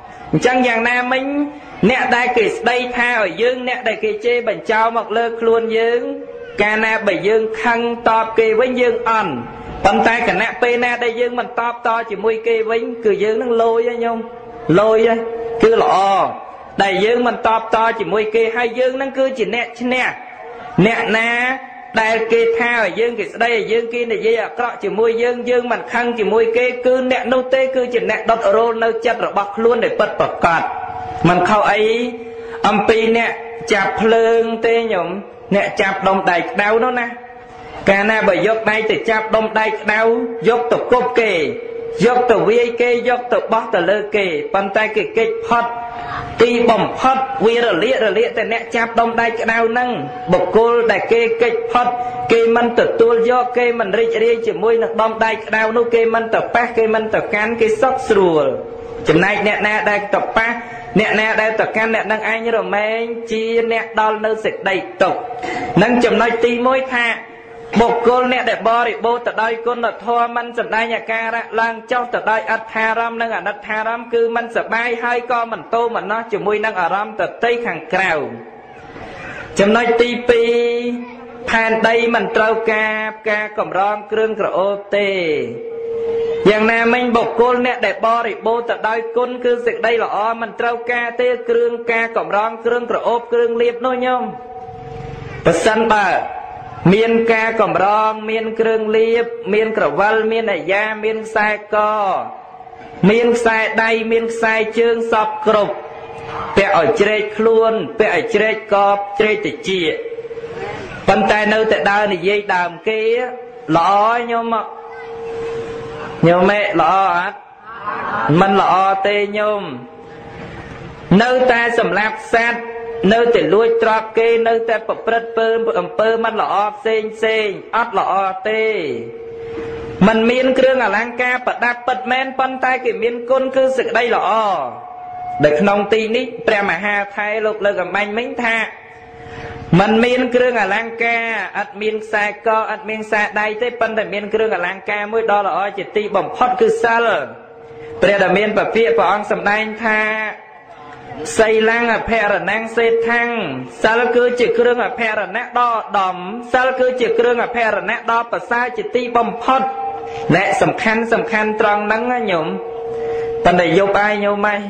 chẳngយ៉ាងណាមិញអ្នកដែលគេស្ដីថាឲ្យយើងអ្នកដែលគេជេរបញ្ចោលមកលើខ្លួនយើងកាលណាបើយើងខឹងតបគេវិញយើងអន់ប៉ុន្តែគណៈពេលណាដែលយើងមិនតបតជាមួយគេវិញគឺយើងនឹងលយហើយញោមលយហើយគឺល្អដែលយើងមិនតបតជាមួយគេហើយយើងនឹងគឺជាអ្នកឈ្នះអ្នកណាដែលគេថាឲ្យយើងគេស្ដីឲ្យយើងគេនិយាយអាក្រក់ជាមួយយើងយើងមិនខឹងជាមួយគេគឺអ្នកនោះទេគឺជាអ្នកដុតរោលនៅចិត្តរបស់ខ្លួនដែលពិតប្រាកដមិនខុសអីអំពីអ្នកចាប់ភ្លើងទេញោមអ្នកចាប់ដុំដៃក្តៅនោះណាកាលណាបើយកដៃទៅចាប់ដុំដៃក្តៅយកទៅគប់គេយកទៅវាយគេយកទៅបោះទៅលើគេប៉ុន្តែគេគេចផុតទីបំផុតវារលាករលាកតែអ្នកចាប់ដុំដៃក្តៅហ្នឹងបុគ្គលដែលគេគេចផុតគេមិនទទួលយកគេមិនរីករាយជាមួយនឹងដុំដៃក្តៅនោះគេមិនទៅប៉ះគេមិនទៅកាន់គេសុខស្រួលចំណែកអ្នកណាដែលទៅប៉ះអ្នកណាដែលទៅកាន់អ្នកនឹងឯងរមែងជាអ្នកដល់នៅសេចក្តីទុក្ខនឹងចំណុចទីមួយថាបុគ្គលអ្នកដែលបរិបូរទៅដោយគុណធម៌មិនសម្ដែងអាការៈឡើងចុះទៅដោយអត្ថារម្មណ៍និងអនិច្ចារម្មណ៍គឺមិនសបាយហើយក៏មិនតោមនស្សជាមួយនឹងអារម្មណ៍ទតីខាងក្រៅចំណុចទីពីរផែនដីមិនត្រូវការផ្កាកម្រងគ្រឿងក្រអូបទេយ៉ាងណាមិញបុគ្គលអ្នកដែលបរិបូរទៅដោយគុណគឺសេចក្តីល្អមិនត្រូវការទេគ្រឿងការកម្រងគ្រឿងក្រអូបគ្រឿងលាបនោះញោមប្រសិនបើមានការកម្រងមានគ្រឿងលាបមានក្រវិលមានអាយ៉ាមានខ្សែកមានខ្សែដៃមានខ្សែជើងសពគ្រប់ពាក់ឲ្យជ្រែកខ្លួនពាក់ឲ្យជ្រែកកបជ្រែកតិចប៉ុន្តែនៅតែដើរនិយាយដើមគេល្អញោមញោមឯល្អអត់មិនល្អទេញោមនៅតែសម្លាប់សត្វនៅតែលួចទ្រព្យគេនៅតែប្រព្រឹត្តពើអំពើមិនល្អផ្សេងផ្សេងអត់ល្អទេมันមានគ្រឿងអលង្ការប្រដាប់ពិតមែនប៉ុន្តែគេមានគុណគឺសេចក្តីល្អដែលក្នុងទីនេះព្រះមហាថៃលោកលើកអំបញ្ញមិញថាมันមានគ្រឿងអលង្ការអត់មានខ្សែកអត់មានខ្សែដៃទេប៉ុន្តែមានគ្រឿងអលង្ការមួយដ៏ល្អជាទីបំផុតគឺសិលព្រះដែលមានពពាក្យព្រះអង្គសម្ដែងថាសីលੰអភរណੰសេដ្ឋੰសិលគឺជាគ្រឿងអភរណៈដ៏ឧត្តមសិលគឺជាគ្រឿងអភរណៈដ៏ប្រសើរជាទីបំផុតและសំខាន់សំខាន់ត្រង់ហ្នឹងណាញោមប៉ុន្តែយប់អាយញោមម៉េច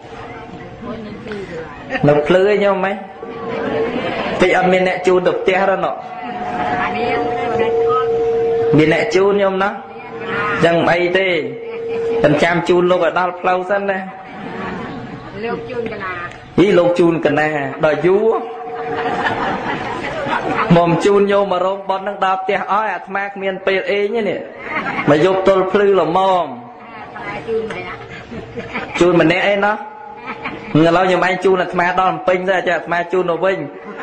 នៅភ្លឺញោមម៉េចតិចអត់មានអ្នកជូនទៅផ្ទះរណោមានអ្នកជូនញោមណាចឹងមិនអីទេតែចាំជូនលោកឲ្យដល់ផ្លូវសិនណាលោកជូនកណាយីលោកជូនកណាដល់យូរមកជូនញោមមករោងប៉ុននឹងដល់ផ្ទះអស់អាត្មាគ្មានពេលអេងទេនេះមកយកទល់ភ្លឺល្មមជូនម្នាក់អីណោះឥឡូវខ្ញុំឯងជូនអាត្មាដល់ពេញទៅអាត្មាជូនទៅវិញ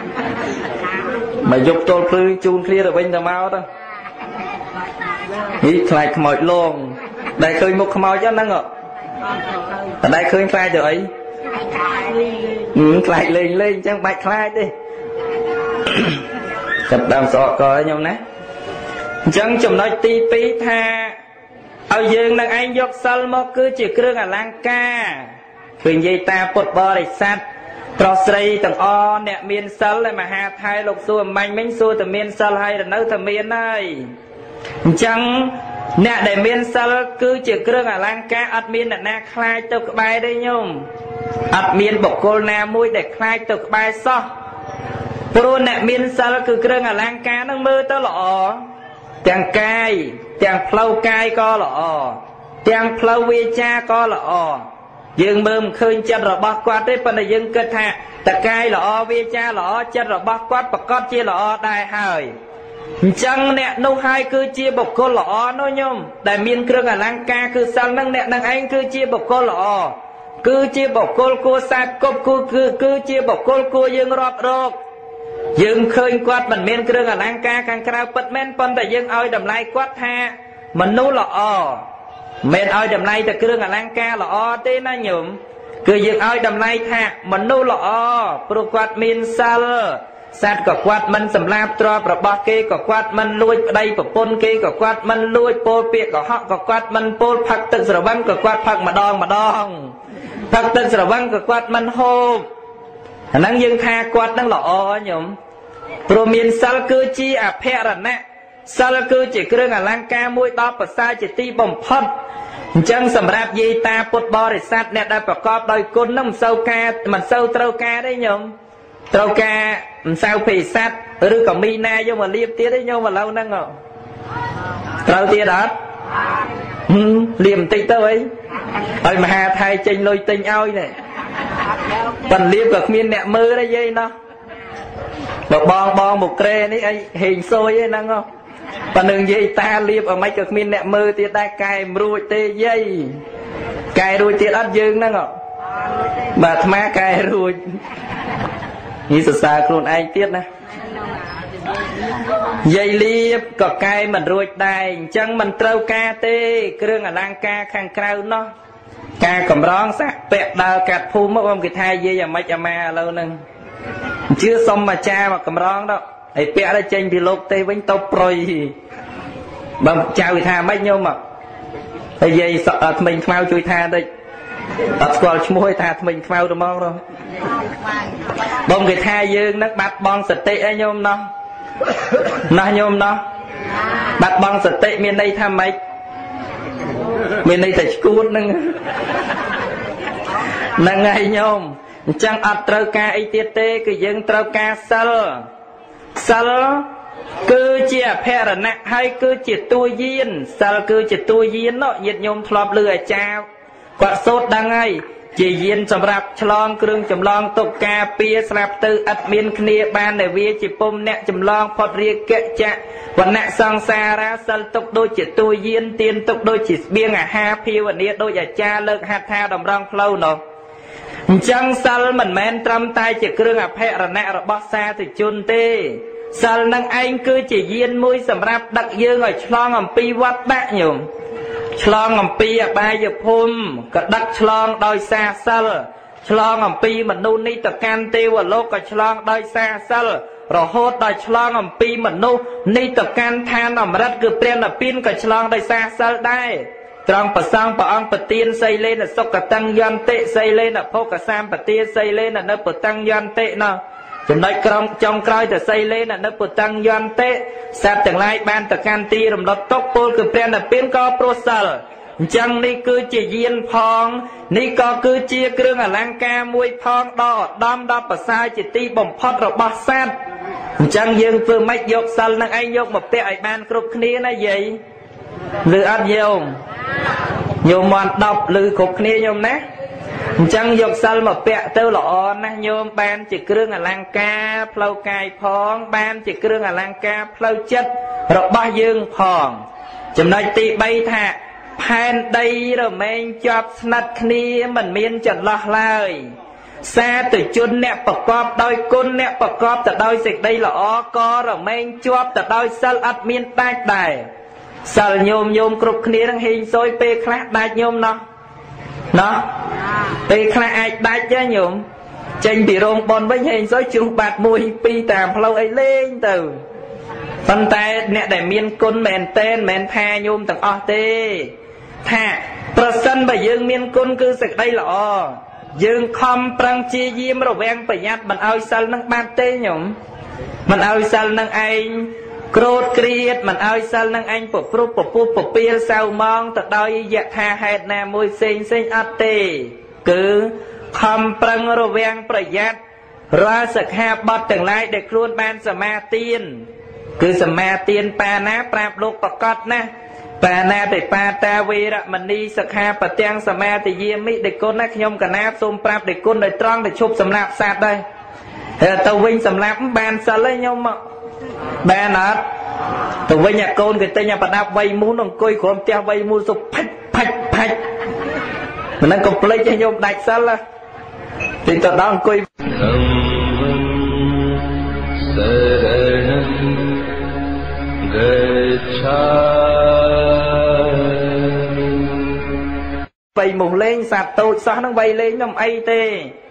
មកយកទល់ភ្លឺជូនគ្នាទៅវិញទៅមកទៅនេះខ្លាចខ្មោចលងដែលឃើញមុខខ្មោចហ្នឹងតែដែលឃើញខ្លាចទៅអីខ្លាចលេងលេងអញ្ចឹងបាច់ខ្លាចទេចាប់ដើមស្អកកខ្ញុំណាអញ្ចឹងចំណុចទីពីរថាឲ្យយើងនឹងឯងយកសិលមកគឺជាគ្រឿងអលង្ការឃើញនិយាយតាពុទ្ធបរិស័ទប្រុសស្រីទាំងអស់អ្នកមានសិលឯមហាថៃលោកសួរអំបញ្ញមិញសួរតែមានសិលហើយនៅតែមានហើយអញ្ចឹងអ្នកដែលមានសិលគឺជាគ្រឿងអលង្ការអត់មានអ្នកណាខ្លាចទៅក្បែរទេញោមអត់មានបុគ្គលណាមួយដែលខ្លាចទៅក្បែរសោះព្រោះអ្នកមានសិលគឺគ្រឿងអលង្ការនឹងមើលទៅល្អទាំងកាយទាំងផ្លូវកាយក៏ល្អទាំងផ្លូវវាចាក៏ល្អយើងមើលមិនឃើញចិត្តរបស់គាត់ទេប៉ុន្តែយើងគិតថាតកាយល្អវាចាល្អចិត្តរបស់គាត់ប្រកបជាល្អដែរហើយអញ្ចឹងអ្នកនោះហើយគឺជាបុគ្គលល្អនោះញោមដែលមានគ្រឿងអលង្ការគឺសិលនឹងអ្នកនឹងឯងគឺជាបុគ្គលល្អគឺជាបុគ្គលគួរសាទគប់គួរគឺគឺជាបុគ្គលគួរយើងរាប់រកយើងឃើញគាត់មិនមានគ្រឿងអលង្ការខាងក្រៅពិតមែនប៉ុន្តែយើងឲ្យតម្លៃគាត់ថាមនុស្សល្អមិនឲ្យតម្លៃតែគ្រឿងអលង្ការល្អទេណាញោមគឺយើងឲ្យតម្លៃថាមនុស្សល្អព្រោះគាត់មានសិលសត្វក៏គាត់មិនសម្លាប់ទ្រព្យរបស់គេក៏គាត់មិនលួចប្តីប្រពន្ធគេក៏គាត់មិនលួចពោលពាក្យកុហកក៏គាត់មិនពោលផឹកទឹកស្រវឹងក៏គាត់ផឹកម្ដងម្ដងផឹកទឹកស្រវឹងក៏គាត់មិនហូបអាហ្នឹងយើងថាគាត់នឹងល្អញោមព្រោះមានសិលគឺជាអភរណៈសិលគឺជាគ្រឿងអលង្ការមួយដ៏ប្រសើរជាទីបំផុតអញ្ចឹងសម្រាប់យាយតាពុទ្ធបរិស័ទអ្នកដែលប្រកបដោយគុណនឹងមិនសូវការមិនសូវត្រូវការទេញោមត្រូវការមិនសូវភេស័តឬក៏មីណាយកមកលាបទៀតទេញោមឥឡូវហ្នឹងត្រូវទៀតអត់លាបបន្តិចទៅអីហើយមហាថៃចេញលុយទិញឲ្យនេះប៉ុន្តែលាបក៏គ្មានអ្នកមើលដែរយាយណោះបើបងបងមកក្រែនេះអីហេងសួយហ្នឹងប៉ុន្តែយាយតាលាបឲ្យមិនក៏គ្មានអ្នកមើលទៀតដែរកែមិនរួចទេយាយកែរួចទៀតអត់យើងហ្នឹងបាទអាត្មាកែរួចនេះសរសើរខ្លួនឯងទៀតណាយាយលាបក៏កែមិនរួចដែរអញ្ចឹងមិនត្រូវការទេគ្រឿងអលង្ការខាងក្រៅនោះការកម្រងសាក់ពាក់ដើរកាត់ភូមិមកខ្ញុំគេថាយាយអាម៉េចអាម៉ាឥឡូវហ្នឹងជឿសុំអាចារ្យមកកម្រងដល់ហើយពាក់ទៅចេញពីលោកទេវិញទៅប្រុយបើចៅគេថាម៉េចញោមមកហើយយាយថ្មិញខ្មៅជួយថាតិចអត់ស្គាល់ឈ្មោះឯថាថ្មិញខ្មៅទៅមកនោះបងគេថាយើងនឹងបាត់បង់សតិឯញោមណោះណោះញោមណោះបាត់បង់សតិមានន័យថាម៉េចមានន័យតែឈួតហ្នឹងហ្នឹងហើយញោមអញ្ចឹងអត់ត្រូវការអីទៀតទេគឺយើងត្រូវការសិលសិលគឺជាអភរណៈហើយគឺជាតួយានសិលគឺជាតួយាននោះញាតិញោមធ្លាប់ឮអាចារ្យគាត់សូត្រដឹងហើយជាយានសម្រាប់ឆ្លងគ្រឿងចម្លងទុកការពារស្រាប់ទៅឥតមានគ្នាបានតែវាជាពុំអ្នកចម្លងផុតរាគៈចៈវណ្ណៈសង្សារាសិលទុកដូចជាតួយានទៀនទុកដូចជាស្បៀងអាហារភាវនាដូចអាចារ្យលើកហាត់ថាតម្រង់ផ្លូវនោះអញ្ចឹងសិលមិនមែនត្រឹមតែជាគ្រឿងអភរណៈរបស់សាធុជនទេសិលនឹងឯងគឺជាយានមួយសម្រាប់ដឹកយើងឲ្យឆ្លងអំពីវត្តដាក់ញោមឆ្លងអំពីអបាយភូមិក៏ដឹកឆ្លងដោយសារសិលឆ្លងអំពីមនុស្សនេះទៅកាន់ទេវលោកក៏ឆ្លងដោយសារសិលរហូតដល់ឆ្លងអំពីមនុស្សនេះទៅកាន់ឋានអមរិតគឺព្រះនិព្វានក៏ឆ្លងដោយសារសិលដែរត្រង់ប្រសងព្រះអង្គប្រទានសីលេនសុគតੰយន្តិសីលេនភោគសម្បទាសីលេននៅពតੰយន្តិណោះចំណុចក្រមចុងក្រោយទៅសីលេននៅពតੰយន្តិសត្វទាំងឡាយបានទៅកាន់ទីរំលត់ទុកពលគឺព្រះនិព្វានក៏ព្រោះសិលអញ្ចឹងនេះគឺជាយានផងនេះក៏គឺជាគ្រឿងអលង្ការមួយផងដ៏ឧត្តមដ៏ប្រសើរជាទីបំផុតរបស់សត្វអញ្ចឹងយើងធ្វើម៉េចយកសិលនឹងឯងយកមកពាក់ឲ្យបានគ្រប់គ្នាណាយាយឬអត់ញោមញោមមិនដប់ឬគ្រប់គ្នាញោមណាអញ្ចឹងយកសិលមកពាក់ទៅល្អណាស់ញោមបានជាគ្រឿងអលង្ការផ្លូវកាយផងបានជាគ្រឿងអលង្ការផ្លូវចិត្តរបស់យើងផងចំណុចទីបីថាផែនដីរមែងជាប់ស្និទ្ធគ្នាមិនមានចន្លោះឡើយសាធុជនអ្នកប្រកបដោយគុណអ្នកប្រកបទៅដោយសេចក្តីល្អក៏រមែងជាប់ទៅដោយសិលអត់មានដាច់ដែរសិលញោមញោមគ្រប់គ្នានឹងហេងសួយពេលខ្លះដាច់ញោមណោះណោះពេលខ្លះអាចដាច់ទេញោមចេញពីរោងបនវិញហេងសួយជ្រុះបាត់មួយពីរតាមផ្លូវអីលេងទៅប៉ុន្តែអ្នកដែលមានគុណមែនតែនមិនថាញោមទាំងអស់ទេថាប្រសិនបើយើងមានគុណគឺសេចក្តីល្អយើងខំប្រឹងជាយាមរវាងប្រយ័ត្នមិនឲ្យសិលនឹងបាត់ទេញោមមិនឲ្យសិលនឹងឯងក្រោតក្រៀតមិនឲ្យសិលនឹងឯងប្រព្រឹត្តពពុះពពាលសៅម៉ងទៅដោយយថាហេតុណាមួយផ្សេងផ្សេងអត់ទេគឺខំប្រឹងរវាងប្រយ័ត្នរាល់សិក្ខាបទទាំងឡាយដែលខ្លួនបានសមាទានគឺសមាទានបាណាប្រាប់លោកប្រកាសណាបាណាតិបាតាវេរមណីសិក្ខាបទាំងសមាទិយាមិដេគុណណាខ្ញុំកណាសូមប្រាប់ដេគុណដោយត្រង់ទៅឈប់សម្លាប់សត្វដែរហើយទៅវិញសម្លាប់បានសិលឯងខ្ញុំបានអត់ទៅវិញអាកូនគេទិញអាប្រដាប់វៃមូលអង្គុយក្រុមផ្ទះវៃមូលសុផាច់ផាច់ផាច់មិននឹងកុំភ្លេចខ្ញុំដាច់សិលទីទៅដល់អង្គុយវៃមូលលេងសាប់តូចសោះនឹងវៃលេងខ្ញុំអីទេ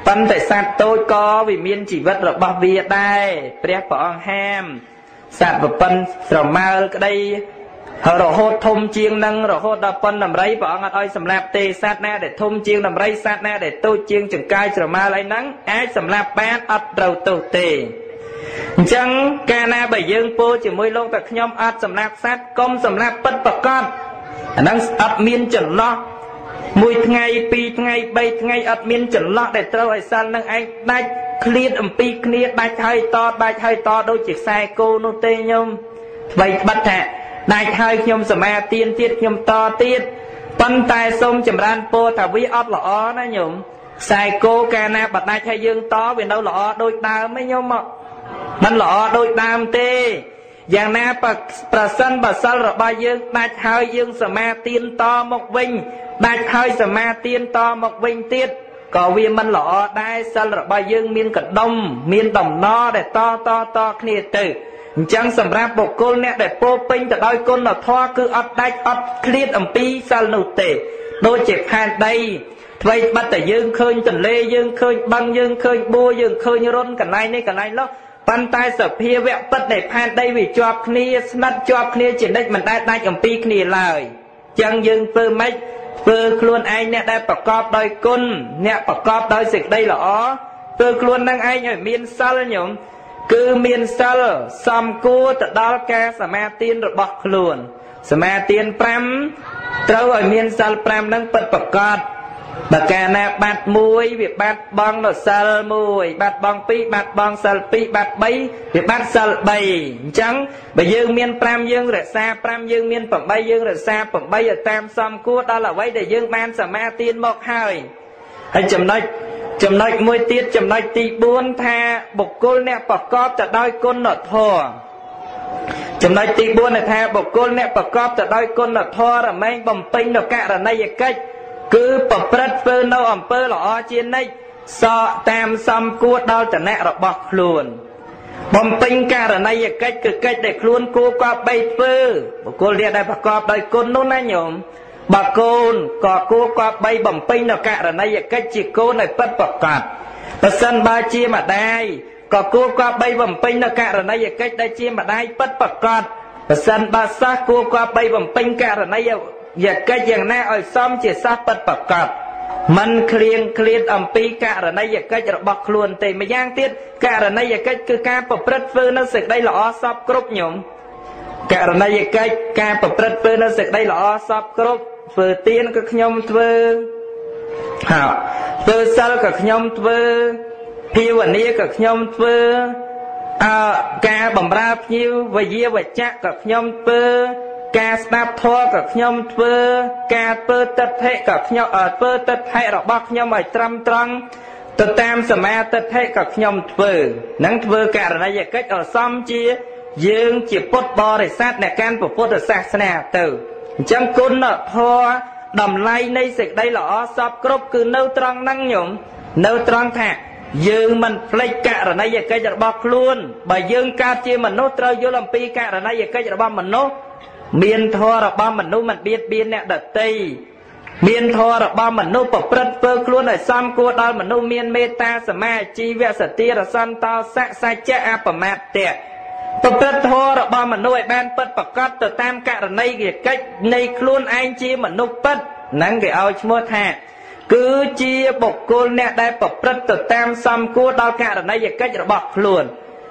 ប៉ុន្តែសត្វតូចក៏វាមានជីវិតរបស់វាដែរព្រះព្រះអង្គហាមសត្វប្រពន្ធស្រមើលក្តីរហូតធំជាងនឹងរហូតដល់ប៉ុនដំរីព្រះអង្គអត់ឲ្យសម្លាប់ទេសត្វណាដែលធំជាងដំរីសត្វណាដែលតូចជាងចង្កាយស្រមើលអីហ្នឹងអាចសម្លាប់បានអត់ត្រូវទោសទេអញ្ចឹងកាលណាបើយើងពោលជាមួយលោកតែខ្ញុំអត់សម្លាប់សត្វកុំសម្លាប់ពិតប្រកបអាហ្នឹងអត់មានចន្លោះមួយថ្ងៃពីរថ្ងៃបីថ្ងៃអត់មានចន្លោះដែលត្រូវឲ្យសិលនឹងឯងដាច់ឃ្លាតអំពីគ្នាដាច់ហើយតដាច់ហើយតដូចជាខ្សែគោនោះទេញោមថ្មីបិទថាដាច់ហើយខ្ញុំសមាទានទៀតខ្ញុំតទៀតប៉ុន្តែសូមចម្រើនពរថាវាអត់ល្អណាញោមខ្សែគោកាលណាបដាច់ហើយយើងតវានៅល្អដូចដើមឯងញោមមកមិនល្អដូចដើមទេយ៉ាងណាប្រសិនបើសិលរបស់យើងដាច់ហើយយើងសមាទានតមកវិញដាច់ហើយសមាទានតមកវិញទៀតក៏វាមិនល្អដែរសិលរបស់យើងមានកដុំមានដំណរដែលតតតគ្នាទៅអញ្ចឹងសម្រាប់បុគ្គលអ្នកដែលពោពេញទៅដោយគុណធម៌គឺអត់ដាច់អត់ឃ្លាតអំពីសិលនោះទេដូចជាផែនដីថ្មីបាត់តែយើងឃើញទន្លេយើងឃើញបឹងយើងឃើញបួយើងឃើញរុនកន្លែងនេះកន្លែងនោះប៉ុន្តែសភាវៈពិតនៃផែនដីវាជាប់គ្នាស្និទ្ធជាប់គ្នាជានិច្ចមិនដែលដាច់អំពីគ្នាឡើយអញ្ចឹងយើងធ្វើម៉េចធ្វើខ្លួនឯងអ្នកដែលប្រកបដោយគុណអ្នកប្រកបដោយសេចក្តីល្អធ្វើខ្លួននឹងឯងឲ្យមានសិលញោមគឺមានសិលសំគួរទៅដល់ការសមាទានរបស់ខ្លួនសមាទានប្រាំត្រូវឲ្យមានសិលប្រាំនឹងពិតប្រកបបើកាលណាបាត់មួយវាបាត់បង់នៅសិលមួយបាត់បង់ពីរបាត់បង់សិលពីរបាត់បីវាបាត់សិលបីអញ្ចឹងបើយើងមានប្រាំយើងរក្សាប្រាំយើងមានប្រាំបីយើងរក្សាប្រាំបីឲ្យតាមសំគួរដល់អ្វីដែលយើងបានសមាទានមកហើយហើយចំណុចចំណុចមួយទៀតចំណុចទីបួនថាបុគ្គលអ្នកប្រកបទៅដោយគុណធម៌ចំណុចទីបួនថាបុគ្គលអ្នកប្រកបទៅដោយគុណធម៌រមែងបំពេញនូវករណីយកិច្ចគឺប្រព្រឹត្តធ្វើនៅអំពើល្អជានិច្ចសកតាមសំគួរដល់ឋានៈរបស់ខ្លួនបំពេញករណីយកិច្ចគឺកិច្ចដែលខ្លួនគួរគប្បីធ្វើបុគ្គលអ្នកដែលប្រកបដោយគុណនោះណាញោមបើកូនក៏គួរគប្បីបំពេញនូវករណីយកិច្ចជាកូនឲ្យពិតប្រកបបើសិនបើជាម្ដាយក៏គួរគប្បីបំពេញនូវករណីយកិច្ចដែលជាម្ដាយពិតប្រកបបើសិនបើសិស្សគួរគប្បីបំពេញករណីយកិច្ចយ៉ាងណាឲ្យសមជាសិស្សពិតប្រកបមិនឃ្លៀងឃ្លាតអំពីករណីយកិច្ចរបស់ខ្លួនទេម្យ៉ាងទៀតករណីយកិច្ចគឺការប្រព្រឹត្តធ្វើនៅសេចក្តីល្អសពគ្រប់ញោមករណីយកិច្ចការប្រព្រឹត្តធ្វើនៅសេចក្តីល្អសពគ្រប់ធ្វើទានក៏ខ្ញុំធ្វើហើយធ្វើសិលក៏ខ្ញុំធ្វើភាវនាក៏ខ្ញុំធ្វើអើការបំរើភ្ញៀវវិយាវចៈក៏ខ្ញុំធ្វើការស្ដាប់ធម៌ក៏ខ្ញុំធ្វើការធ្វើទិដ្ឋិក៏ខ្ញុំធ្វើទិដ្ឋិរបស់ខ្ញុំឲ្យត្រឹមត្រង់ទៅតាមសមាទិដ្ឋិក៏ខ្ញុំធ្វើនឹងធ្វើករណីយកិច្ចឲ្យសមជាយើងជាពុទ្ធបរិស័ទអ្នកកាន់ពុទ្ធសាសនាទៅអញ្ចឹងគុណធម៌តម្លៃនៃសេចក្តីល្អសពគ្រប់គឺនៅត្រង់ហ្នឹងញោមនៅត្រង់ថាយើងមិនភ្លេចករណីយកិច្ចរបស់ខ្លួនបើយើងកើតជាមនុស្សត្រូវយល់អំពីករណីយកិច្ចរបស់មនុស្សមានធម៌របស់មនុស្សមិនបៀតបៀនអ្នកដទៃមានធម៌របស់មនុស្សប្រព្រឹត្តធ្វើខ្លួនឲ្យសមគួរដល់មនុស្សមានមេត្តាសមាជីវសតិរសន្តោសៈសច្ចៈអបមត្តៈប្រព្រឹត្តធម៌របស់មនុស្សឲ្យបានពិតប្រកបទៅតាមករណីយកិច្ចនៃខ្លួនឯងជាមនុស្សពិតហ្នឹងគេឲ្យឈ្មោះថាគឺជាបុគ្គលអ្នកដែលប្រព្រឹត្តទៅតាមសំគួរដល់ករណីយកិច្ចរបស់ខ្លួន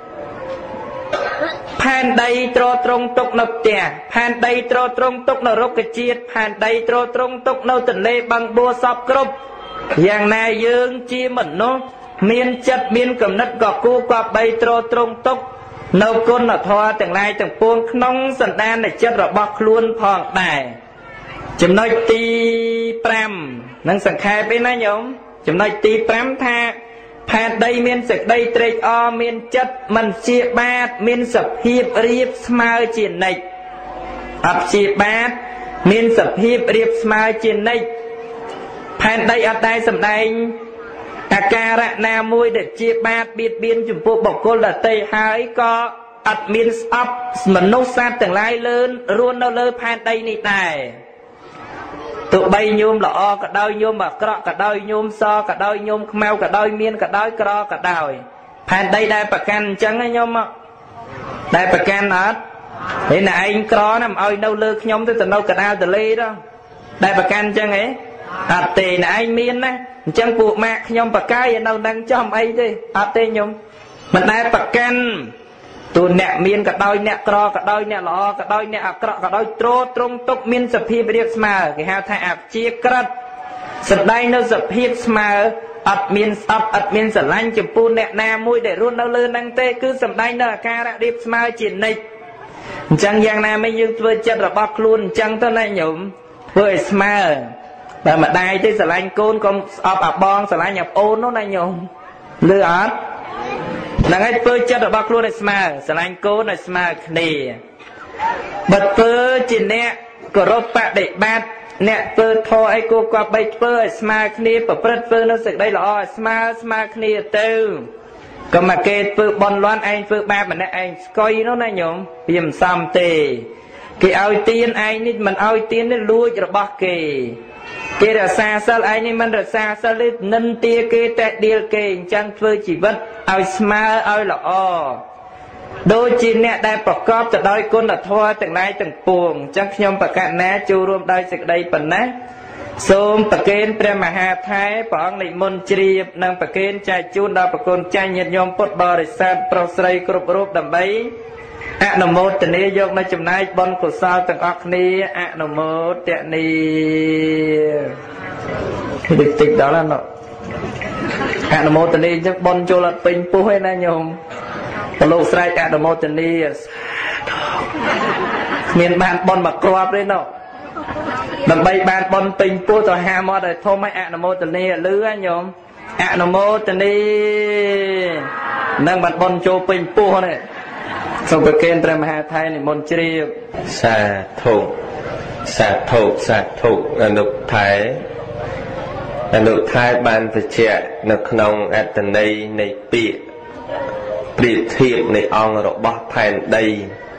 ផែនដីទ្រទ្រង់ទុកនៅផ្ទះផែនដីទ្រទ្រង់ទុកនៅរុក្ខជាតិផែនដីទ្រទ្រង់ទុកនៅទន្លេបឹងបួសពគ្រប់យ៉ាងណាយើងជាមនុស្សមានចិត្តមានគំនិតក៏គួរគប្បីទ្រទ្រង់ទុកនៅគុណធម៌ទាំងឡាយទាំងពួងក្នុងសន្តានចិត្តរបស់ខ្លួនផងដែរចំណុចទីប្រាំនឹងសង្ខេបឯណាញោមចំណុចទីប្រាំថាផែនដីមានសេចក្តីត្រេកអរមានចិត្តមិនជាបាតមានសភាពរៀបស្មើជានិច្ចអត់ជាបាតមានសភាពរៀបស្មើជានិច្ចផែនដីអត់ដែរសម្ដែងអាការៈណាមួយដែលជាបាតបៀតបៀនចំពោះបុគ្គលដទៃហើយក៏អត់មានស្អប់មនុស្សសត្វទាំងឡាយលើនរស់នៅលើផែនដីនេះដែរ tụ bay nhôm lọ cả đôi nhôm mà cọ cả đôi nhôm so cả đôi nhôm mau cả đôi miên cả đôi cọ cả đôi phan đây đây bạc can trắng ấy nhôm ạ đây bạc can hết thế là anh cọ nằm ơi đâu lơ nhôm tới từ đâu cả đau từ ly đó đây bạc can trắng ấy à tì là anh miên á trắng buộc mạc nhôm bạc cái đâu đang cho ấy đi à tê nhôm mình đây bạc can tụ nẹt miên cả đôi nẹt cọ cả đôi nẹt lọ cả đôi nẹt cọ cả đôi trô trung túc miên sập hi bê smà cái hai thay áp chia cắt sập đây nó sập hi smà áp miên áp áp miên sập lanh chụp pu nẹt na mui để luôn đâu lươn năng tê cứ sập đây nó ca đã điệp smà chuyển này chẳng giang na mấy dương vừa chất là bóc luôn chẳng tới này nhổm vừa smà và mà đây tới sập lanh côn con áp áp bong sập lanh nhập ôn nó này nhổm lừa áp là ngay phơi chất ở bắc luôn này smart, sờ lanh cố này smart này, bật phơi chỉ nè, có rốt bạc để bát, nè phơi thôi ai cô qua bay phơi smart này, bật phơi phơi nó sực đây là smart smart này từ, còn mà kê phơi bòn loan anh phơi ba mà nè anh coi nó này nhổm, viêm xăm tê, cái ao tiên anh ní mình ao tiên nó lui cho bắc kê. Kê ra xa xa ai ní mình ra xa xa lên nâng tia kê tẹt điêu kê chẳng phơi chỉ vật ai smart ai là o đôi chi nè đại bọc cóp từ đôi con là thoa từng nay từng buồn chắc nhom bạc cạn ná chu rôm đôi sực đây bẩn ná xôm bạc kên pre mà hà thái bỏng này môn triệp nâng bạc kên trai chun đôi bạc con trai nhiệt nhom pot bò để san pro sray cướp rúp đầm bấy ạ nằm một tình yêu dọc nơi chùm nay bon của sao từng óc ni ạ nằm một tiện ni địch tịch đó là nó ạ nằm một tình yêu chắc bon cho lật pin pu hay na nhom lô sray ạ nằm một tình yêu miền ban bon mặc crop đấy nó đầm bay ban bon pin pu tòa hà mò để thô mấy ạ nằm một tình yêu lứa nhom ạ nằm một tình yêu nâng bật bon cho pin pu này xong bậc kên trầm hà thái này môn tri xà thủ xà thủ xà thủ là nụ thái là nụ thái ban phải trẻ nụ nông ạt tần này này bịa bịa thiệp này ong rồi bó phèn đây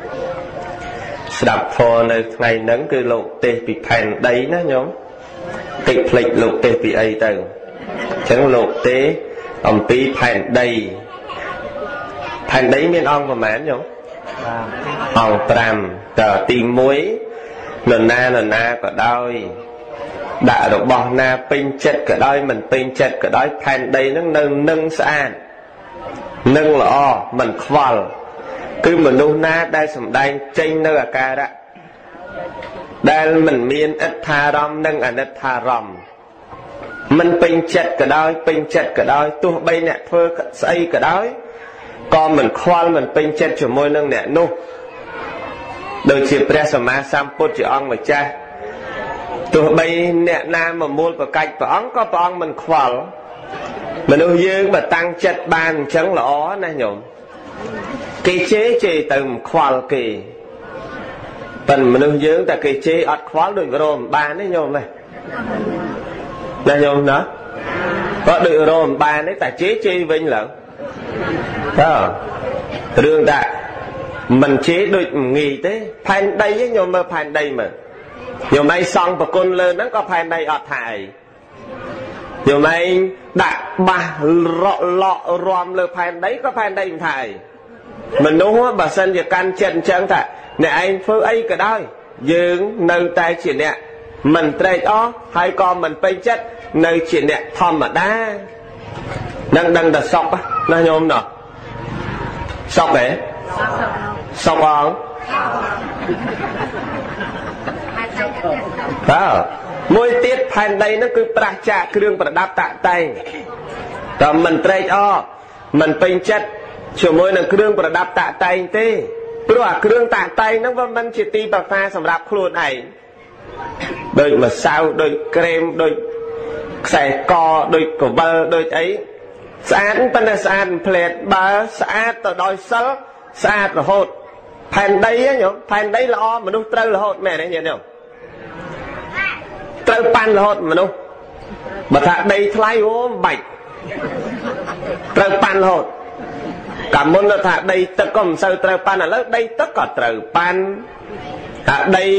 đập phô nơi ngày nắng cứ lộ tê bị phèn đây ná nhóm tịch lịch lộ tê bị ấy tờ chẳng lộ tê ông tí phèn đây phèn đấy miền ong của mán nhóm ong pram tờ tìm muối lần na lần na có đôi đã được bỏ na pin chật cả đôi mình pin chật cả đôi phèn đây nó nâng nâng sàn nâng là o mình khoal cứ mình nu na đây sầm đây tranh nơi ca đó đây mình miên ít tha rom nâng ảnh ít tha rom mình pin chật cả đôi pin chật cả đôi tu bay nè thưa xây cả đôi còn mình khoal mình pin chật cho môi nâng nè nu đôi chỉ presama samput chỉ ông mà cha tu bay nè nam mà mua vào cạch vào ống có vào ống mình khoal mình nuôi dương mà tăng chất ban chẳng lõ này nhổm cái chế chỉ từ khoal kỳ phần mình nuôi dương tại cái chế ọt khoal đôi rôm ban đấy nhổm này này nhổm đó có đôi rôm ban đấy tại chế chế vinh lận đó đường tại mình chế đôi nghỉ thế phanh đây với nhổm mà phanh đây mà nhổm này xong và con lên nó có phanh đây ọt thải dù mày đặt ba lọ lọ ròm lơ phèn đấy có phèn đây thầy mình nói bà sân việc can chân chân thà nè anh phơi ấy cả đôi dừng nơi tay chuyện nè mình trai đó hai con mình bay chất nơi chuyện nè thòm mà đá đang đang đặt sọc á nó nhôm nè sọc đấy sọc không đó môi tiết phèn đây nó cứ pra chạ kêu pra đáp tạ tay còn mình trai o mình pin chất chiều môi là kêu pra đáp tạ tay thế rồi kêu tạ tay nó vẫn vẫn chỉ ti bạc pha sầm rạp khuôn này đôi mà sao đôi kem đôi xài co đôi cổ bơ đôi ấy sáng bên là sáng plate ba sáng từ đôi sớ sáng là hột phèn đây á nhở phèn đây là o mà nó trâu là hột mẹ này nhở trâu pan là hột mà đâu mà thà đây thay ốm bạch trâu pan là hột cảm ơn là thà đây tất cả sao trâu pan là lớp đây tất cả trâu pan thà đây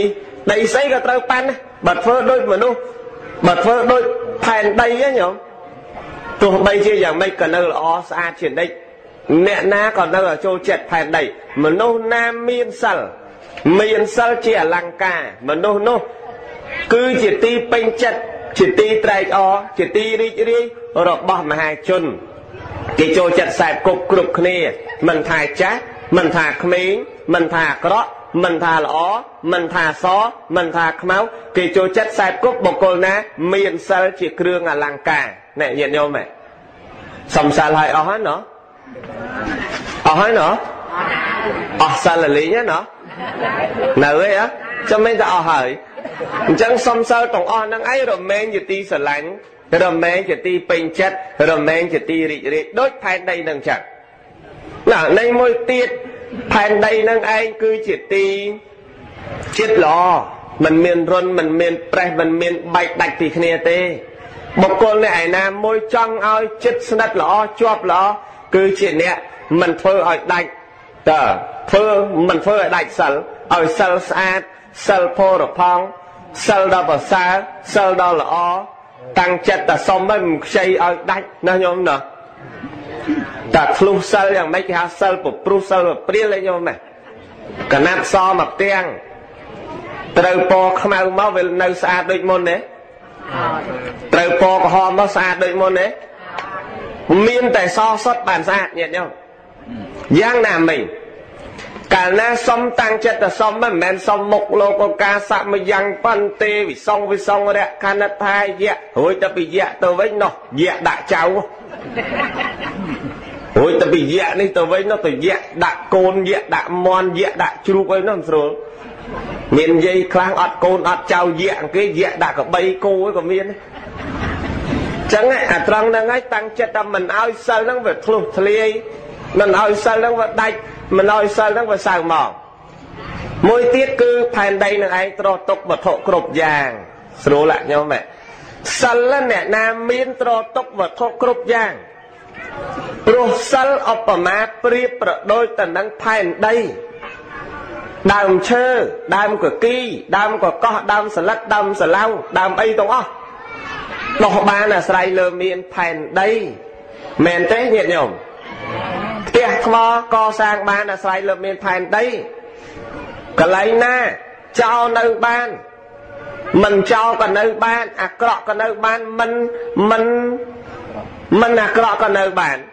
đầy xây cả trâu pan bật phơ đôi mà nu bật phơ đôi phèn đầy á nhở tụi bây giờ dạng mấy cần đâu là o xa chuyển đây nè na còn đâu là châu chẹt phèn đầy mà nu nam miên sal miên sal chỉ là lăng ca mà nu nu cứ chỉ ti pin chặt chỉ ti trai o chỉ ti đi đi rồi bỏ mà hai chân cái châu chặt sài cục cục này mình thải chát mình thả khmín mình thả cọ mình thả lõ mình thả xó mình thả máu cái chỗ chất sai cúc bọc cồn ná miền sal chỉ kêu là làng cả nè nhận nhau mẹ xong sal hay ở hết nó ở hết nó ở sal là lý nhá nó nào ấy á cho mấy ta ở hỏi chẳng xong sao tổng on năng ấy rồi men chỉ ti sờ lạnh rồi men chỉ ti pin chất rồi men chỉ ti rị rị đốt thay đây đằng chẳng là nay môi tiết phèn đây nâng anh cứ chỉ ti chết lò mình miền rôn mình miền pre mình miền bạch đạch thì kia tê một con này nam môi trăng ơi chết sắt lò chọp lò cứ chỉ nè mình phơi ở đạch tờ phơi mình phơi ở đạch sල් ở sl sát sl phô rồi phong sl đâu vào xa sl đâu là o tăng chất là xong mình xây ở đạch nó nhôm nè ta flu sal yang mấy cái hạt sal của flu sal của priê lên nhau mày cả nát so mặt tiền từ po không ai máu về nơi xa đôi môn đấy từ po có ho máu xa đôi môn đấy miên tại so xuất bàn xa nhẹ nhau giang nam mình cả na xong tăng chất là xong mà men xong một lô con ca sạ mà giang pan tê vì xong vì xong rồi đấy can nát hai dạ hồi ta bị dạ tôi với nó dạ đại cháu ôi ta bị dạ này tao với nó tao dạ đã côn dạ đã mon dạ đã chru với nó rồi miền dây khang ọt côn ọt trao dạ cái dạ đã có bay cô ấy của miền chẳng hạn à trăng đang ấy tăng chất tâm mình ao sal nó về thục thề mình ao sal nó về đạch mình ao sal nó về sàng mỏ mỗi tiết cứ phèn đây là ai trò tục và thọ cột vàng số lại nhau mẹ sal là nè nam miên trò tục và thọ cột vàng pro sal ở mà pri đôi tần năng phèn đây đàm chơ đàm của kỳ đàm của co đàm sờ lắc đàm sờ lau đàm ấy đúng không đọc ba là sài lơ miên phèn đây mền thế nhiệt nhổm tiệt kho co sang ba là sài lơ miên phèn đây cả lấy na cho nơi ban mình cho còn nơi ban à cọ còn nơi ban mình mình mình à cọ còn nơi ban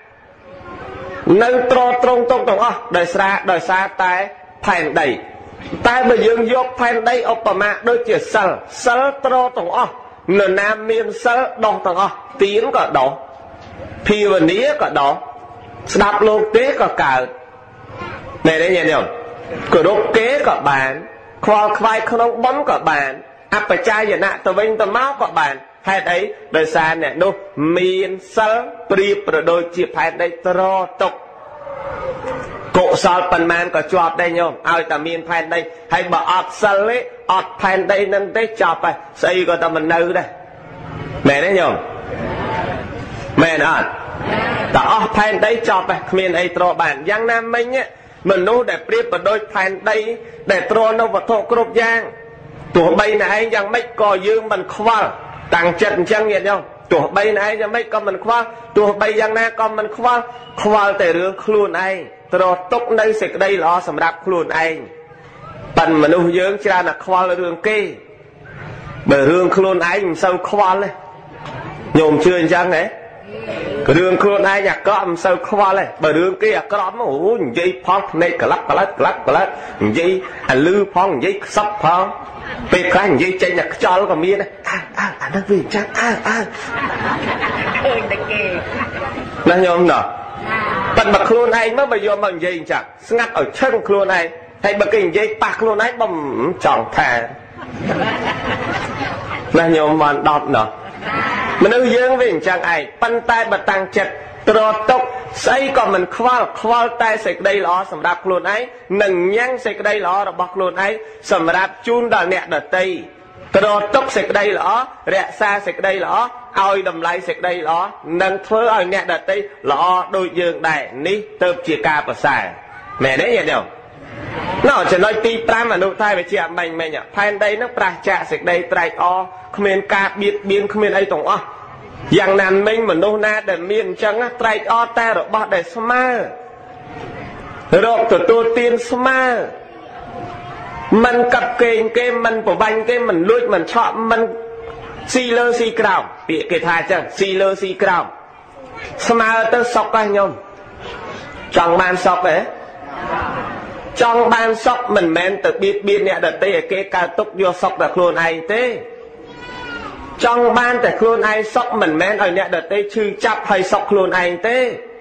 nơi trò trung trung đúng không đời xa đời xa tay phèn đầy tay bây giờ dốc phèn đây Obama đôi chữ sal sal trò đúng không nửa nam miền sal đong đúng không tiếng có đó phi và nía có đó đạp lô tế có cả này đấy nhỉ nhỉ cửa đốt kế có bàn khoa khoai không bấm có bàn áp phải chai vậy nè tao vinh tao máu có bàn hay đấy đời xa nè đâu miền sal pri đôi chữ phèn đây trò tục cụ sal phần man có chọp đây nhôm ai ta miền phèn đây hay bảo ọt sal ấy ọt phèn đây nên tới chọp này xây có ta mình nư đây mẹ đấy nhôm mẹ nè ta ọt phèn đây chọp này miền ấy trò bản giang nam minh á mình nô để priết vào đôi phèn đây để trò nó vào thọ cột giang tụi bay này giang mấy cò dương mình khoa tăng chất chăng nhiệt nhau tụi bay này giang mấy con mình khoa tụi bay giang na con mình khoa khoa để rửa khuôn ai trò tốc đây sẽ đây lo sầm đạp khuôn anh phần mà nuôi dưỡng cha là khoa là đường kê bởi rương khuôn anh sâu khoa lên nhôm chưa chăng đấy rương khuôn ai nhạc cọm sâu khoa lên bởi rương kia cọm mà ủ dây phong này cả lắc cả lắc cả lắc cả lắc dây à lư phong dây sắp phong về cái dây chạy nhạc cho nó còn miên này à à à nó vì chắc à à là nhôm nào phần bậc khuôn anh mới bây giờ bằng dây chẳng ngắt ở chân khuôn anh hay bậc cái dây bạc khuôn anh bầm tròn thề là nhôm mòn đọt nữa mình ưu dương với chẳng ai phân tay bật tăng chật trò tốc xây còn mình khoa khoa tay sạch đây lo sầm đạp khuôn ấy nâng nhang sạch đây lo là bọc khuôn ấy sầm đạp chun đà nẹt đà tây trò tốc sạch đây lo rẽ xa sạch đây lo oi đầm lại sạch đây lo nâng thơ oi nẹt đà tây lo đôi dương đại ní tớp chia ca và xài mẹ đấy nhỉ đâu nó chỉ nói ti pram mà nụ thay về chị mình mình nhở phan đây nó pra chạ sực đây trai o không nên ca biết biên không nên ấy tổng oอย่างนั้นmình mà nô na để miền trắng á trai o ta rồi bỏ để smart rồi tụi tôi tiên smart mình cặp kênh cái mình của bánh cái mình lùi mình chọn mình xì lơ xì cào bị cái thai chẳng xì lơ xì cào smart tới sọc anh nhom trong ban sọc ấy trong ban sọc mình men từ biết biết nè đợt tây cái cao tốc vô sọc là luôn ai thế trong banแต่ខ្លួនឯងសក់មិនមែនឲ្យអ្នកដទៃឈឺចាប់ហើយសក់ខ្លួនឯងទេ